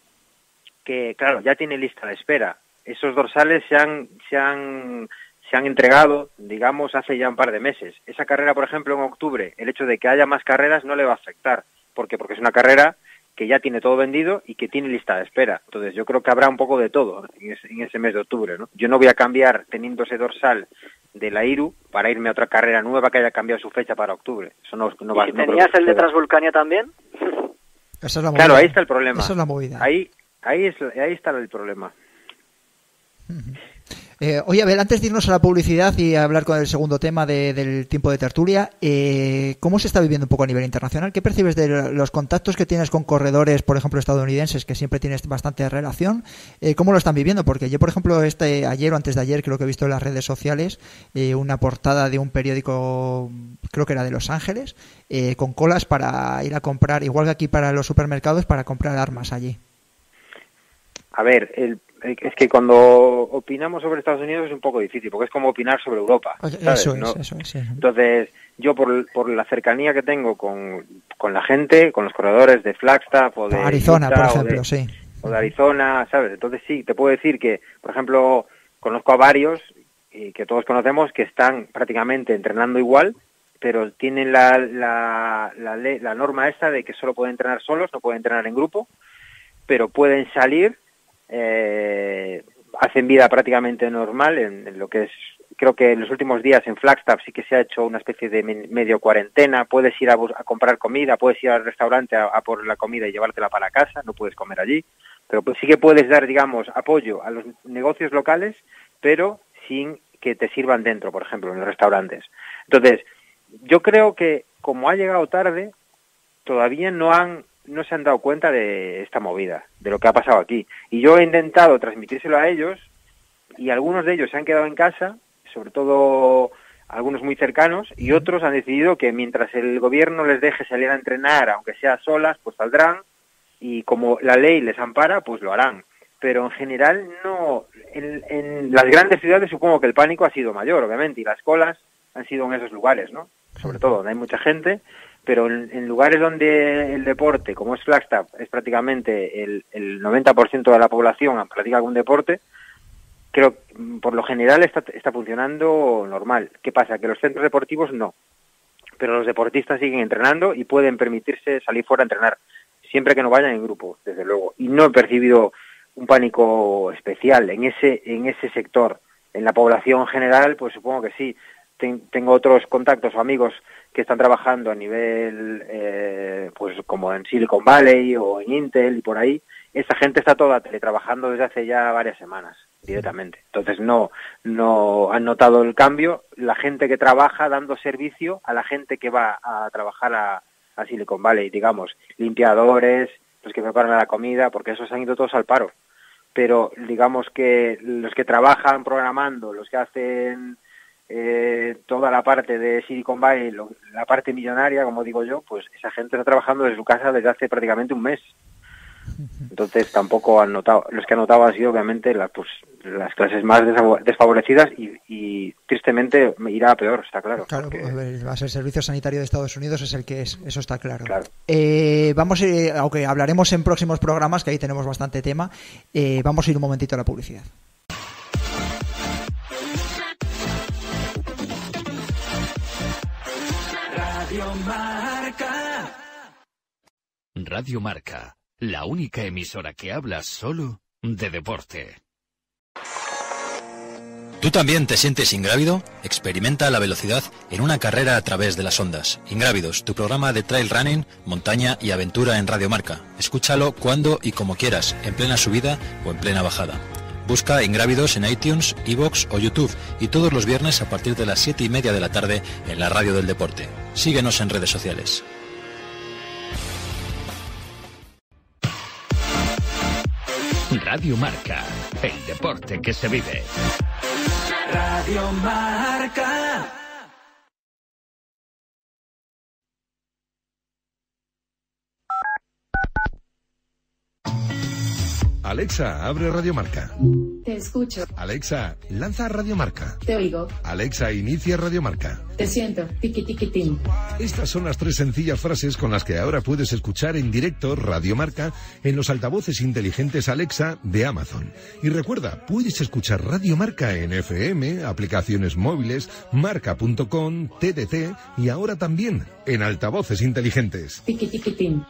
que claro, ya tiene lista de espera. Esos dorsales se han, se han, se han entregado, digamos, hace ya un par de meses. Esa carrera, por ejemplo, en octubre, el hecho de que haya más carreras no le va a afectar. ¿Por qué? Porque es una carrera que ya tiene todo vendido y que tiene lista de espera. Entonces yo creo que habrá un poco de todo en ese, en ese mes de octubre, ¿no? Yo no voy a cambiar teniendo ese dorsal de la Iru para irme a otra carrera nueva que haya cambiado su fecha para octubre. Eso no, no va, ¿Y no tenías el de Transvulcania también? Esa es la movida. Claro, ahí está el problema. Esa es la movida. Ahí, ahí, es, ahí está el problema. Uh-huh. Eh, oye, a ver, antes de irnos a la publicidad y a hablar con el segundo tema de, del tiempo de tertulia, eh, ¿cómo se está viviendo un poco a nivel internacional? ¿Qué percibes de los contactos que tienes con corredores, por ejemplo, estadounidenses, que siempre tienes bastante relación? Eh, ¿Cómo lo están viviendo? Porque yo, por ejemplo, este ayer o antes de ayer, creo que he visto en las redes sociales eh, una portada de un periódico, creo que era de Los Ángeles, eh, con colas para ir a comprar, igual que aquí para los supermercados, para comprar armas allí. A ver, el es que cuando opinamos sobre Estados Unidos es un poco difícil, porque es como opinar sobre Europa, ¿sabes? Eso es, ¿no? eso es, sí. Entonces, yo por, por la cercanía que tengo con, con la gente, con los corredores de Flagstaff o de Arizona, Utah, por ejemplo, o de, sí. O de Arizona, ¿sabes? Entonces sí, te puedo decir que, por ejemplo, conozco a varios, y que todos conocemos, que están prácticamente entrenando igual, pero tienen la, la, la, ley, la norma esta de que solo pueden entrenar solos, no pueden entrenar en grupo, pero pueden salir. Eh, hacen vida prácticamente normal en, en lo que es, creo que en los últimos días en Flagstaff sí que se ha hecho una especie de medio cuarentena. Puedes ir a, a comprar comida, puedes ir al restaurante a, a por la comida y llevártela para casa, no puedes comer allí, pero pues sí que puedes dar, digamos, apoyo a los negocios locales, pero sin que te sirvan dentro, por ejemplo, en los restaurantes. Entonces, yo creo que como ha llegado tarde, todavía no han no se han dado cuenta de esta movida, de lo que ha pasado aquí. Y yo he intentado transmitírselo a ellos y algunos de ellos se han quedado en casa, sobre todo algunos muy cercanos, y otros han decidido que mientras el gobierno les deje salir a entrenar, aunque sea solas, pues saldrán, y como la ley les ampara, pues lo harán. Pero en general no, en, en las grandes ciudades supongo que el pánico ha sido mayor, obviamente, y las colas han sido en esos lugares, ¿no? Sobre todo donde hay mucha gente, pero en, en lugares donde el deporte, como es Flagstaff, es prácticamente el, el noventa por ciento de la población practica algún deporte, creo que por lo general está, está funcionando normal. ¿Qué pasa? Que los centros deportivos no, pero los deportistas siguen entrenando y pueden permitirse salir fuera a entrenar, siempre que no vayan en grupo, desde luego. Y no he percibido un pánico especial en ese, en ese sector. En la población general, pues supongo que sí. Ten, tengo otros contactos o amigos que están trabajando a nivel, eh, pues como en Silicon Valley o en Intel y por ahí. Esa gente está toda teletrabajando desde hace ya varias semanas directamente. Entonces no, no han notado el cambio. La gente que trabaja dando servicio a la gente que va a trabajar a, a Silicon Valley, digamos, limpiadores, los que preparan la comida, porque esos han ido todos al paro. Pero digamos que los que trabajan programando, los que hacen eh, toda la parte de Silicon Valley, lo, la parte millonaria, como digo yo, pues esa gente está trabajando desde su casa desde hace prácticamente un mes. Entonces tampoco han notado, los que han notado han sido obviamente la, pues, las clases más desfavorecidas y, y tristemente irá a peor, está claro. Claro, porque... va a ser el servicio sanitario de Estados Unidos, es el que es, eso está claro. claro. Eh, vamos a ir, aunque hablaremos en próximos programas, que ahí tenemos bastante tema, eh, vamos a ir un momentito a la publicidad. Radio Marca. Radio Marca, la única emisora que habla solo de deporte. ¿Tú también te sientes ingrávido? Experimenta la velocidad en una carrera a través de las ondas. Ingrávidos, tu programa de trail running, montaña y aventura en Radio Marca. Escúchalo cuando y como quieras, en plena subida o en plena bajada. Busca Ingrávidos en iTunes, iVoox o YouTube y todos los viernes a partir de las siete y media de la tarde en la Radio del Deporte. Síguenos en redes sociales. Radio Marca, el deporte que se vive. Radio Marca. Alexa, abre Radio Marca. Te escucho. Alexa, lanza Radio Marca. Te oigo. Alexa, inicia Radio Marca. Te siento. Tiki tiki tin. Estas son las tres sencillas frases con las que ahora puedes escuchar en directo Radio Marca en los altavoces inteligentes Alexa de Amazon. Y recuerda, puedes escuchar Radio Marca en F M, aplicaciones móviles, marca punto com, T D C y ahora también en altavoces inteligentes. Tiki tiki tin.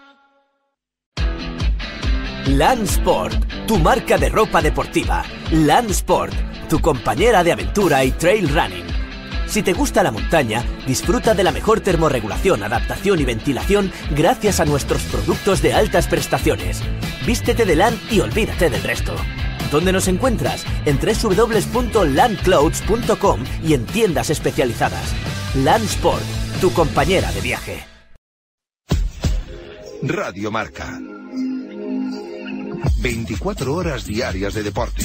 Land Sport, tu marca de ropa deportiva. Land Sport, tu compañera de aventura y trail running. Si te gusta la montaña, disfruta de la mejor termorregulación, adaptación y ventilación gracias a nuestros productos de altas prestaciones. Vístete de Land y olvídate del resto. ¿Dónde nos encuentras? En doble u doble u doble u punto land clothes punto com y en tiendas especializadas. Land Sport, tu compañera de viaje. Radio Marca. veinticuatro horas diarias de deporte.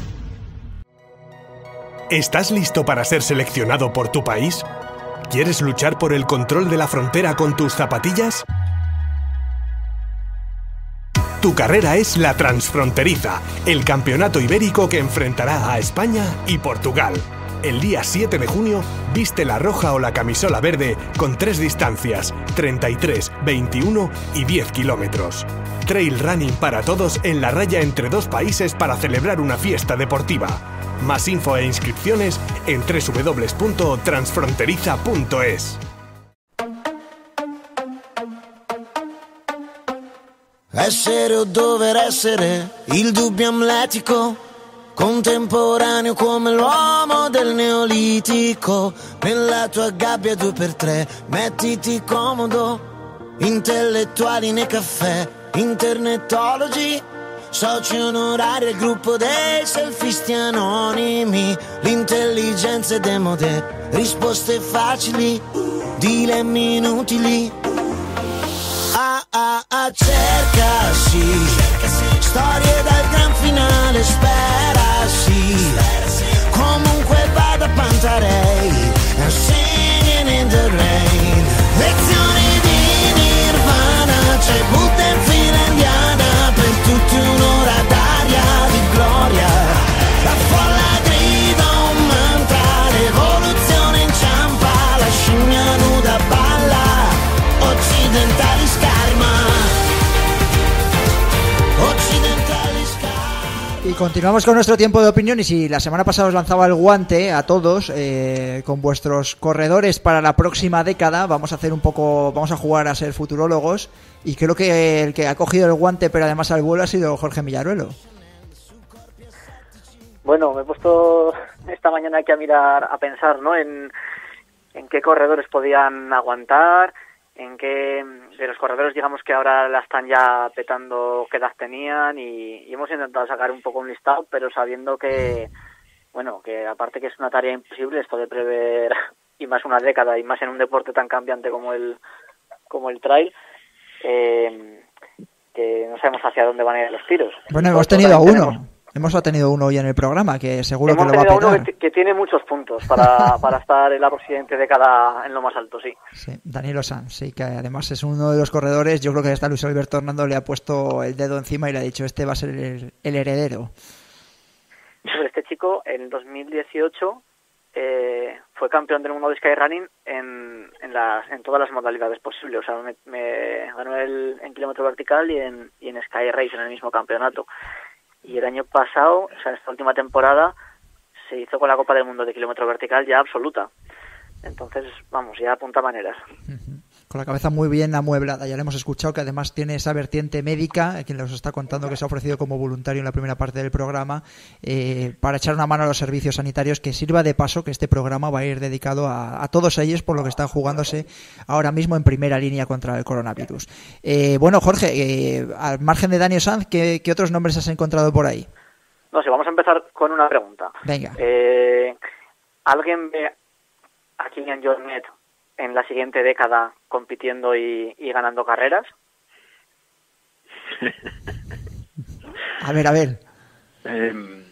¿Estás listo para ser seleccionado por tu país? ¿Quieres luchar por el control de la frontera con tus zapatillas? Tu carrera es la Transfronteriza, el campeonato ibérico que enfrentará a España y Portugal. El día siete de junio, viste la roja o la camisola verde con tres distancias, treinta y tres, veintiuno y diez kilómetros. Trail running para todos en la raya entre dos países para celebrar una fiesta deportiva. Más info e inscripciones en doble u doble u doble u punto transfronteriza punto es. Essere o dover essere, il dubbio amletico, contemporaneo come l'uomo del neolitico. Nella tua gabbia due per tre, mettiti comodo, intellettuali nei caffè, internetologi, soci onorari al gruppo dei selfisti anonimi. L'intelligenza è demode, risposte facili, dilemmi inutili. Ah ah ah, cerca sì, storie dal gran finale, spera sì, comunque vada Pantarei, I'm singing in the rain. Lezioni di Nirvana, c'è Buddha in fila indiana, per tutti un'ora d'aria di gloria. La folla grida un mantra, l'evoluzione inciampa, la scimmia nuda balla, occidentali scarma, occidentali scarma. Y continuamos con nuestro tiempo de opinión. Y si la semana pasada os lanzaba el guante a todos eh, con vuestros corredores para la próxima década, vamos a hacer un poco, vamos a jugar a ser futurólogos. Y creo que el que ha cogido el guante pero además al vuelo ha sido Jorge Millaruelo. Bueno, me he puesto esta mañana aquí a mirar, a pensar, ¿no? En, en qué corredores podían aguantar, en qué de los corredores, digamos, que ahora la están ya petando, qué edad tenían, y, y hemos intentado sacar un poco un listado, pero sabiendo que, bueno, que aparte que es una tarea imposible esto de prever, y más una década, y más en un deporte tan cambiante como el como el trail, eh, que no sabemos hacia dónde van a ir los tiros. Bueno, hemos tenido a uno. hemos tenido uno hoy en el programa que seguro Hemos que lo va a tenido petar. uno que, que tiene muchos puntos para, para estar en la siguiente década en lo más alto, sí. Sí, Danilo Sanz, sí, que además es uno de los corredores. Yo creo que hasta Luis Alberto Hernando le ha puesto el dedo encima y le ha dicho, este va a ser el, el heredero. Este chico en dos mil dieciocho eh, fue campeón del mundo de skyrunning en, en, las, en todas las modalidades posibles. O sea, me, me ganó el, en kilómetro vertical y en, y en Sky Race en el mismo campeonato. Y el año pasado, o sea, en esta última temporada, se hizo con la Copa del Mundo de kilómetro vertical ya absoluta. Entonces, vamos, ya apunta maneras. Uh-huh. Con la cabeza muy bien amueblada. Ya le hemos escuchado que además tiene esa vertiente médica, quien nos está contando que se ha ofrecido como voluntario en la primera parte del programa, eh, para echar una mano a los servicios sanitarios, que sirva de paso que este programa va a ir dedicado a, a todos ellos, por lo que están jugándose ahora mismo en primera línea contra el coronavirus. Eh, bueno, Jorge, eh, al margen de Daniel Sanz, ¿qué, ¿qué otros nombres has encontrado por ahí? No sé, vamos a empezar con una pregunta. Venga. Eh, ¿Alguien ve a Kilian Jornet en la siguiente década compitiendo y, y ganando carreras? A ver, a ver. Eh,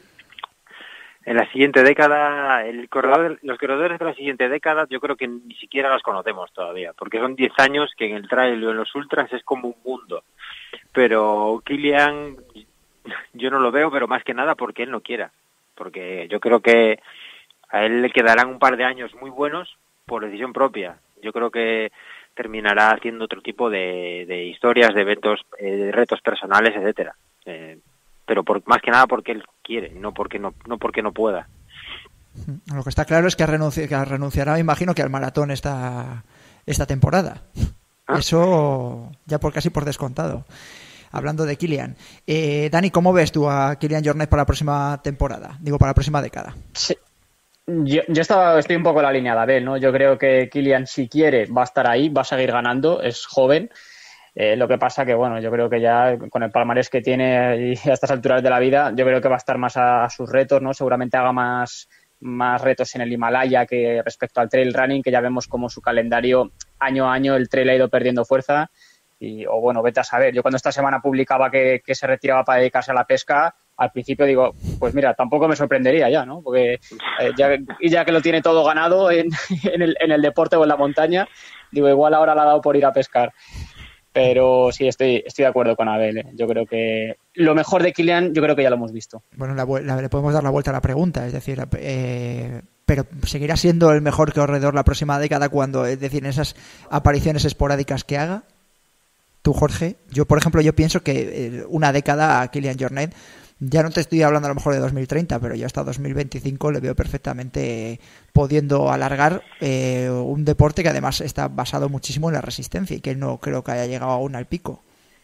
en la siguiente década, el corredor, los corredores de la siguiente década yo creo que ni siquiera los conocemos todavía, porque son diez años que en el trail o en los ultras es como un mundo. Pero Kilian, yo no lo veo, pero más que nada porque él no quiera. Porque yo creo que a él le quedarán un par de años muy buenos por decisión propia. Yo creo que terminará haciendo otro tipo de, de historias, de eventos, eh, de retos personales, etcétera. Eh, pero por, más que nada porque él quiere, no porque no, no porque no pueda. Lo que está claro es que, renunci- que renunciará, me imagino, que al maratón esta, esta temporada. Ah. Eso ya por casi por descontado. Hablando de Kilian. Eh, Dani, ¿cómo ves tú a Kilian Jornet para la próxima temporada? Digo, para la próxima década. Sí. Yo, yo estaba, estoy un poco en la línea de Abel, ¿no? Yo creo que Kilian, si quiere, va a estar ahí, va a seguir ganando, es joven. Eh, lo que pasa que, bueno, yo creo que ya con el palmarés que tiene y a estas alturas de la vida, yo creo que va a estar más a, a sus retos, ¿no? Seguramente haga más, más retos en el Himalaya que respecto al trail running, que ya vemos como su calendario, año a año, el trail ha ido perdiendo fuerza. Y, o bueno, vete a saber. Yo cuando esta semana publicaba que, que se retiraba para dedicarse a la pesca, al principio digo, pues mira, tampoco me sorprendería ya, ¿no? Porque eh, ya, y ya que lo tiene todo ganado en, en, el, en el deporte o en la montaña, digo, igual ahora le ha dado por ir a pescar. Pero sí, estoy estoy de acuerdo con Abel, ¿eh? Yo creo que lo mejor de Kilian, yo creo que ya lo hemos visto. Bueno, la, la, le podemos dar la vuelta a la pregunta, es decir, eh, pero seguirá siendo el mejor corredor la próxima década cuando, es decir, en esas apariciones esporádicas que haga. Tú, Jorge, yo por ejemplo, yo pienso que una década a Kilian Jornet, ya no te estoy hablando a lo mejor de dos mil treinta, pero yo hasta dos mil veinticinco le veo perfectamente pudiendo alargar eh, un deporte que además está basado muchísimo en la resistencia y que no creo que haya llegado aún al pico.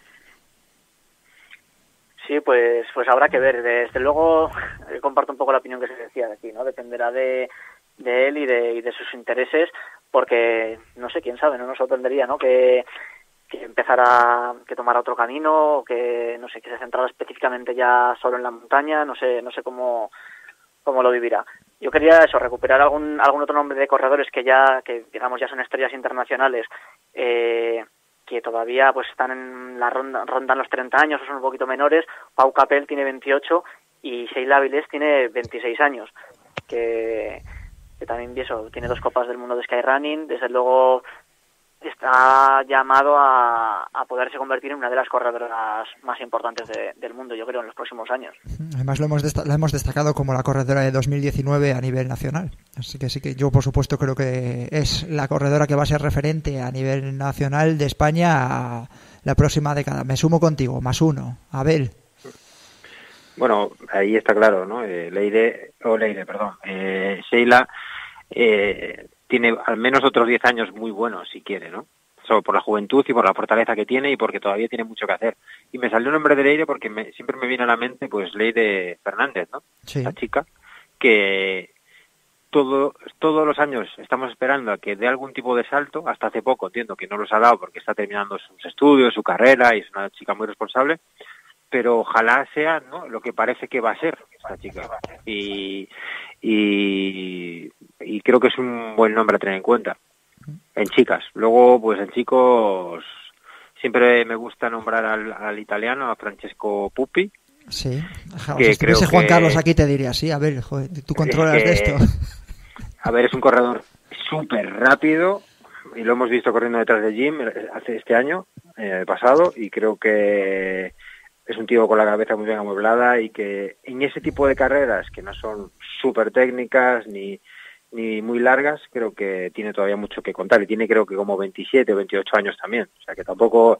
Sí, pues pues habrá que ver. Desde luego comparto un poco la opinión que se decía de aquí, ¿no? Dependerá de, de él y de, y de sus intereses, porque no sé, quién sabe, no nos sorprendería, ¿no? Que que empezara, que tomara otro camino, o que no sé, que se centrara específicamente ya solo en la montaña, no sé, no sé cómo cómo lo vivirá. Yo quería eso, recuperar algún algún otro nombre de corredores que ya, que digamos ya son estrellas internacionales, eh, que todavía pues están en la ronda, rondan los treinta años o son un poquito menores. Pau Capel tiene veintiocho y Sheila Avilés tiene veintiséis años, que, que también eso, tiene dos copas del mundo de skyrunning, desde luego está llamado a, a poderse convertir en una de las corredoras más importantes de, del mundo, yo creo, en los próximos años. Además lo hemos, desta- lo hemos destacado como la corredora de dos mil diecinueve a nivel nacional. Así que sí que yo, por supuesto, creo que es la corredora que va a ser referente a nivel nacional de España a la próxima década. Me sumo contigo, más uno. Abel. Bueno, ahí está claro, ¿no? Eh, Leire, o Leire, perdón. Eh, Sheila eh, tiene al menos otros diez años muy buenos, si quiere, ¿no? Solo por la juventud y por la fortaleza que tiene y porque todavía tiene mucho que hacer. Y me salió el nombre de Leire porque me, siempre me viene a la mente, pues, Leire Fernández, ¿no? Sí. La chica que todo, todos los años estamos esperando a que dé algún tipo de salto. Hasta hace poco entiendo que no los ha dado porque está terminando sus estudios, su carrera, y es una chica muy responsable. Pero ojalá sea, ¿no?, lo que parece que va a ser esta chica. Y, y, y creo que es un buen nombre a tener en cuenta. En chicas. Luego, pues en chicos, siempre me gusta nombrar al, al italiano, a Francesco Puppi, Sí, Ajá, que si estuviese creo Juan que, Carlos aquí te diría, sí, a ver, joder, tú controlas que, de esto. A ver, es un corredor súper rápido y lo hemos visto corriendo detrás de Jim hace este año, eh, pasado, y creo que es un tío con la cabeza muy bien amueblada y que en ese tipo de carreras que no son súper técnicas ni, ni muy largas, creo que tiene todavía mucho que contar y tiene creo que como veintisiete o veintiocho años también, o sea que tampoco...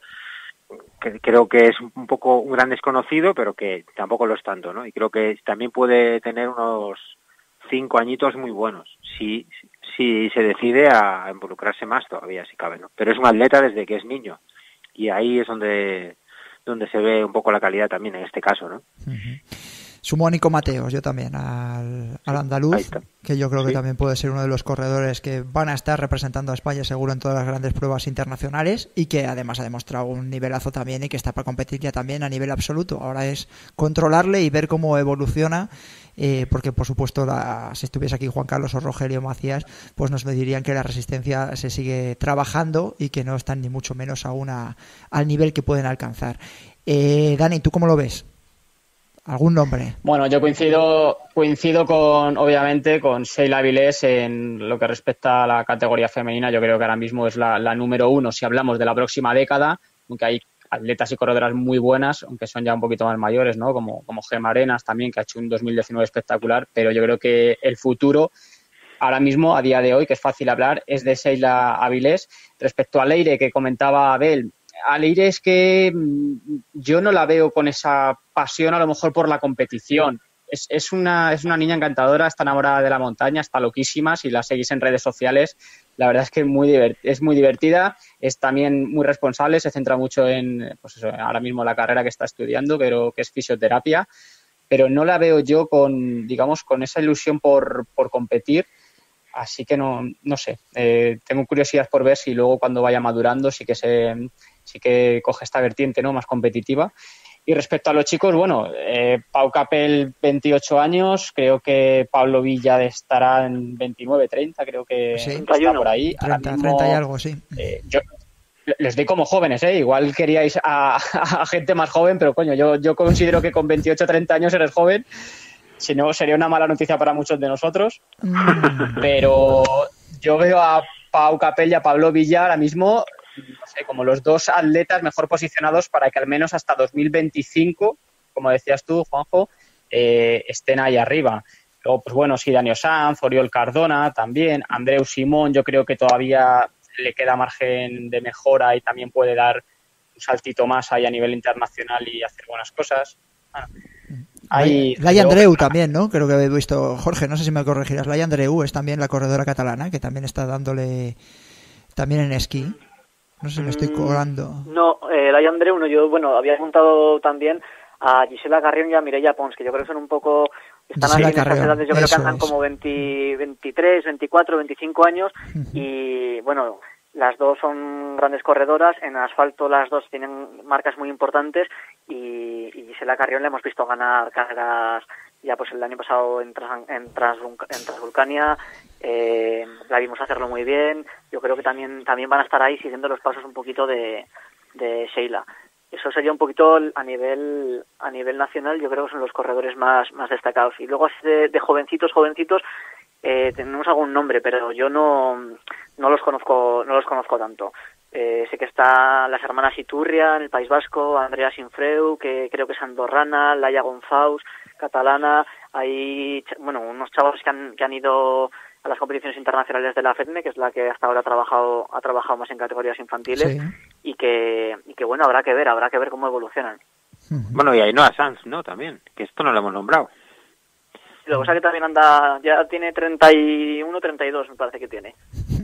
Que creo que es un poco un gran desconocido, pero que tampoco lo es tanto, ¿no? Y creo que también puede tener unos cinco añitos muy buenos, si, si se decide a involucrarse más todavía, si cabe, ¿no? Pero es un atleta desde que es niño, y ahí es donde, donde se ve un poco la calidad también en este caso, ¿no? Uh-huh. Sumo a Nico Mateos, yo también, al, al andaluz, que yo creo que sí. también puede ser uno de los corredores que van a estar representando a España seguro en todas las grandes pruebas internacionales y que además ha demostrado un nivelazo también y que está para competir ya también a nivel absoluto. Ahora es controlarle y ver cómo evoluciona, eh, porque por supuesto la, si estuviese aquí Juan Carlos o Rogelio Macías, pues nos dirían que la resistencia se sigue trabajando y que no están ni mucho menos aún a, al nivel que pueden alcanzar. Eh, Dani, ¿tú cómo lo ves? ¿Algún nombre? Bueno, yo coincido coincido con, obviamente, con Sheila Avilés en lo que respecta a la categoría femenina. Yo creo que ahora mismo es la, la número uno si hablamos de la próxima década, aunque hay atletas y corredoras muy buenas, aunque son ya un poquito más mayores, ¿no? Como, como Gemma Arenas también, que ha hecho un dos mil diecinueve espectacular, pero yo creo que el futuro, ahora mismo, a día de hoy, que es fácil hablar, es de Sheila Avilés. Respecto a Leire, que comentaba Abel, a Leire es que yo no la veo con esa pasión a lo mejor por la competición. Es, es, una, es una niña encantadora, está enamorada de la montaña, está loquísima. Si la seguís en redes sociales, la verdad es que es muy, divert, es muy divertida, es también muy responsable, se centra mucho en, pues eso, ahora mismo la carrera que está estudiando, pero que es fisioterapia, pero no la veo yo con, digamos, con esa ilusión por, por competir. Así que no, no sé, eh, tengo curiosidad por ver si luego cuando vaya madurando sí que se, sí que coge esta vertiente, ¿no?, más competitiva. Y respecto a los chicos, bueno, eh, Pau Capel, veintiocho años, creo que Pablo Villa estará en veintinueve, treinta, creo que sí, está por ahí. treinta, mismo, treinta y algo, sí. Eh, yo les doy como jóvenes, ¿eh? Igual queríais a, a gente más joven, pero coño, yo, yo considero que con veintiocho, treinta años eres joven. Si no, sería una mala noticia para muchos de nosotros. Mm. Pero yo veo a Pau Capel y a Pablo Villa ahora mismo, no sé, como los dos atletas mejor posicionados para que al menos hasta dos mil veinticinco, como decías tú, Juanjo, eh, estén ahí arriba. Luego, pues bueno, sí, Dani Sanz, Oriol Cardona también, Andreu Simón, yo creo que todavía le queda margen de mejora y también puede dar un saltito más ahí a nivel internacional y hacer buenas cosas. Bueno, Hay, Laia Andreu también, ¿no? Creo que he visto, Jorge, no sé si me corregirás. Laia Andreu es también la corredora catalana, que también está dándole también en esquí. No sé si me estoy colando. No, eh, Laia Andreu, no, yo, bueno, había apuntado también a Gisela Carrión y a Mireia Pons, que yo creo que son un poco, están Gisela ahí en Carrión, estas edades, yo creo que andan es. como veinte, veintitrés, veinticuatro, veinticinco años, uh-huh. Y bueno, las dos son grandes corredoras, en asfalto las dos tienen marcas muy importantes y, y Gisela Carrión le hemos visto ganar carreras ya pues el año pasado en, Trans, en, Trans, en Transvulcania, eh, la vimos hacerlo muy bien, yo creo que también también van a estar ahí siguiendo los pasos un poquito de, de Sheila. Eso sería un poquito a nivel a nivel nacional, yo creo que son los corredores más, más destacados. Y luego de, de jovencitos, jovencitos, Eh, tenemos algún nombre, pero yo no no los conozco no los conozco tanto. Eh, sé que está las hermanas Iturria en el País Vasco, Andrea Sinfreu, que creo que es andorrana, Laia Gonfaus, catalana. Hay bueno unos chavos que han que han ido a las competiciones internacionales de la FEDME, que es la que hasta ahora ha trabajado ha trabajado más en categorías infantiles, sí. y que y que bueno habrá que ver habrá que ver cómo evolucionan. Bueno, y Ainhoa Sanz, ¿no? También, que esto no lo hemos nombrado. Lo que pasa que también anda, ya tiene treinta y uno, treinta y dos me parece que tiene.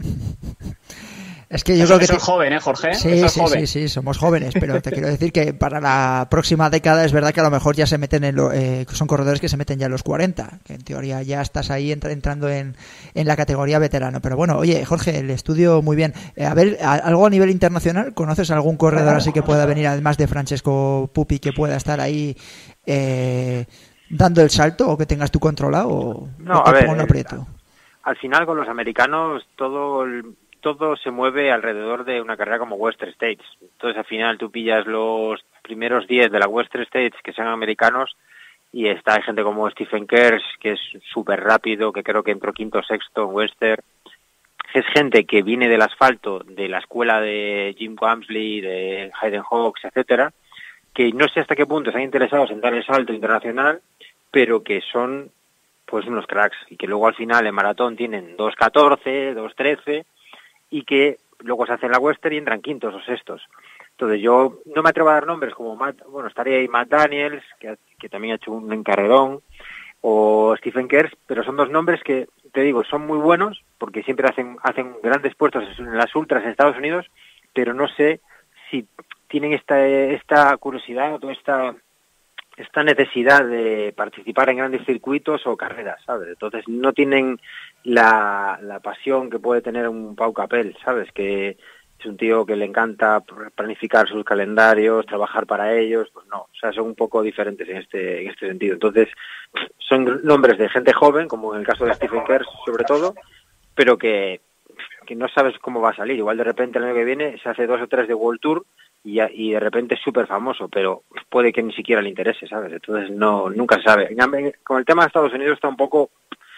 Es que yo Eso, creo que... Eso es joven, ¿eh, Jorge? Sí, Eso es sí, joven. sí, sí, somos jóvenes, pero te quiero decir que para la próxima década es verdad que a lo mejor ya se meten en lo, eh, son corredores que se meten ya en los cuarenta, que en teoría ya estás ahí entra, entrando en, en la categoría veterano. Pero bueno, oye, Jorge, el estudio muy bien. Eh, a ver, a, ¿algo a nivel internacional? ¿Conoces algún corredor así que pueda venir, además de Francesco Pupi, que pueda estar ahí... Eh, dando el salto o que tengas tú controlado o no, te a ver, pongo un aprieto? Al final con los americanos todo el, todo se mueve alrededor de una carrera como Western States. Entonces al final tú pillas los primeros diez de la Western States que sean americanos y está hay gente como Stephen Kers, que es súper rápido, que creo que entró quinto o sexto en Western. Es gente que viene del asfalto, de la escuela de Jim Walmsley, de Hayden Hawks, etcétera, que no sé hasta qué punto están interesados en dar el salto internacional, pero que son pues unos cracks, y que luego al final en maratón tienen dos catorce, dos trece, y que luego se hacen la Western y entran quintos o sextos. Entonces yo no me atrevo a dar nombres como Matt, bueno, estaría ahí Matt Daniels, que, que también ha hecho un encarrerón, o Stephen Kers, pero son dos nombres que, te digo, son muy buenos, porque siempre hacen hacen grandes puestos en las ultras en Estados Unidos, pero no sé si tienen esta esta curiosidad o esta esta necesidad de participar en grandes circuitos o carreras, ¿sabes? Entonces no tienen la, la pasión que puede tener un Pau Capel, ¿sabes? Que es un tío que le encanta planificar sus calendarios, trabajar para ellos, pues no, o sea, son un poco diferentes en este en este sentido. Entonces, son nombres de gente joven, como en el caso de Stephen Kers, sobre todo, pero que, que no sabes cómo va a salir. Igual de repente el año que viene se hace dos o tres de World Tour y, y de repente es súper famoso, pero puede que ni siquiera le interese, ¿sabes? Entonces, no nunca se sabe. Con el tema de Estados Unidos está un poco...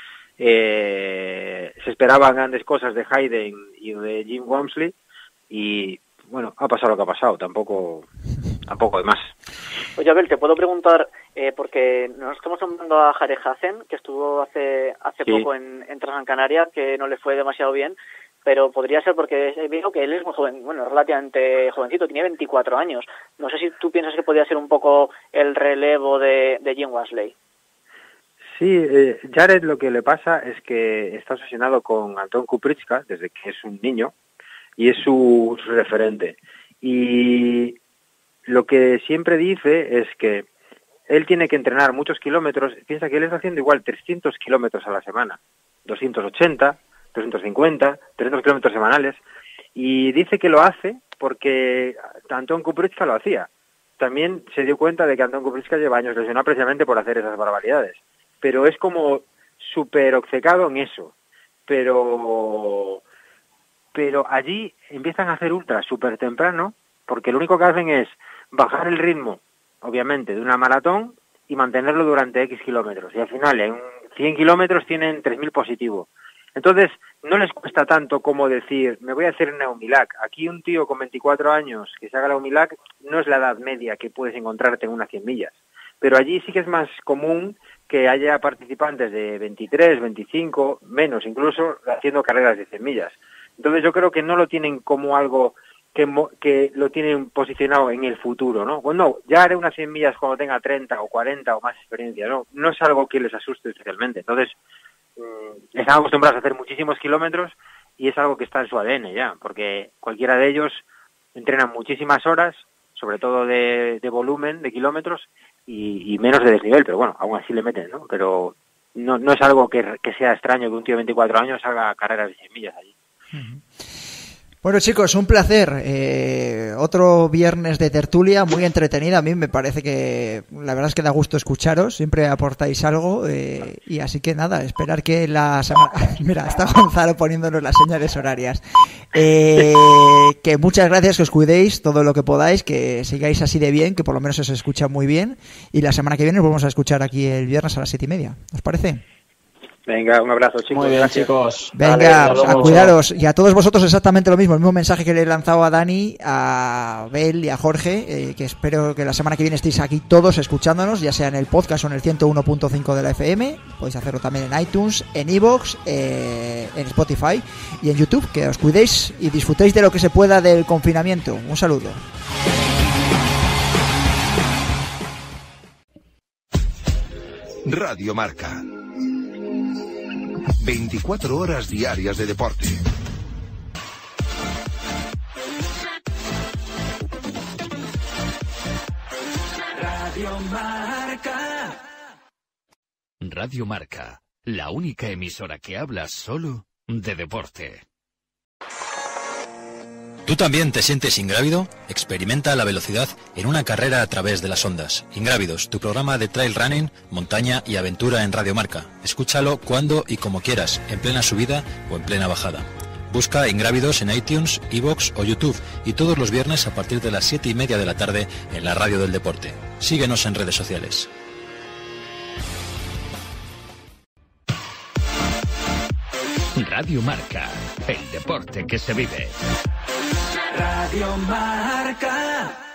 Eh, se esperaban grandes cosas de Hayden y de Jim Walmsley, y bueno, ha pasado lo que ha pasado, tampoco tampoco hay más. Oye, Abel, te puedo preguntar, eh, porque nos estamos hablando a Jare Hazen, que estuvo hace hace sí. poco en, en Transgran Canaria, que no le fue demasiado bien, pero podría ser porque veo que él es muy joven, bueno, relativamente jovencito, tiene veinticuatro años. No sé si tú piensas que podría ser un poco el relevo de, de Jim Walmsley. Sí, eh, Jared lo que le pasa es que está obsesionado con Anton Kupricka desde que es un niño, y es su, su referente. Y lo que siempre dice es que él tiene que entrenar muchos kilómetros. Piensa que él está haciendo igual trescientos kilómetros a la semana, doscientos ochenta, doscientos cincuenta, trescientos kilómetros semanales, y dice que lo hace porque Anton Kupricka lo hacía. También se dio cuenta de que Anton Kupricka lleva años lesionado precisamente por hacer esas barbaridades, pero es como súper obcecado en eso. Pero... pero allí empiezan a hacer ultras súper temprano, porque lo único que hacen es bajar el ritmo, obviamente, de una maratón y mantenerlo durante X kilómetros. Y al final, en cien kilómetros tienen tres mil positivo. Entonces, no les cuesta tanto como decir, me voy a hacer una Umilac. Aquí un tío con veinticuatro años que se haga la Umilac no es la edad media que puedes encontrarte en unas cien millas. Pero allí sí que es más común que haya participantes de veintitrés, veinticinco, menos incluso, haciendo carreras de cien millas. Entonces yo creo que no lo tienen como algo que, que lo tienen posicionado en el futuro, ¿no? Bueno, ya haré unas cien millas cuando tenga treinta o cuarenta o más experiencia, ¿no? No es algo que les asuste especialmente. Entonces, mmm, están acostumbrados a hacer muchísimos kilómetros y es algo que está en su A D N ya, porque cualquiera de ellos entrenan muchísimas horas, sobre todo de, de volumen, de kilómetros, y, y menos de desnivel, pero bueno, aún así le meten, ¿no? Pero no, no es algo que, que sea extraño que un tío de veinticuatro años haga carreras de cien millas allí. Bueno, chicos, un placer. Eh, otro viernes de tertulia muy entretenida. A mí me parece que la verdad es que da gusto escucharos. Siempre aportáis algo. Eh, y así que nada, esperar que la semana... Mira, está Gonzalo poniéndonos las señales horarias. Eh, que muchas gracias, que os cuidéis todo lo que podáis, que sigáis así de bien, que por lo menos os escucha muy bien. Y la semana que viene os vamos a escuchar aquí el viernes a las siete y media. ¿Os parece? Venga, un abrazo, chicos. Muy bien, gracias. chicos. Venga, vale, a cuidaros. Y a todos vosotros exactamente lo mismo. El mismo mensaje que le he lanzado a Dani, a Bel y a Jorge, eh, que espero que la semana que viene estéis aquí todos escuchándonos, ya sea en el podcast o en el ciento uno punto cinco de la F M. Podéis hacerlo también en iTunes, en iVoox, eh, en Spotify y en YouTube. Que os cuidéis y disfrutéis de lo que se pueda del confinamiento. Un saludo. Radio Marca. veinticuatro horas diarias de deporte. Radio Marca. Radio Marca, la única emisora que habla solo de deporte. ¿Tú también te sientes ingrávido? Experimenta la velocidad en una carrera a través de las ondas. Ingrávidos, tu programa de trail running, montaña y aventura en Radio Marca. Escúchalo cuando y como quieras, en plena subida o en plena bajada. Busca Ingrávidos en iTunes, iVoox o YouTube y todos los viernes a partir de las siete y media de la tarde en la Radio del Deporte. Síguenos en redes sociales. Radio Marca, el deporte que se vive. Radio Marca.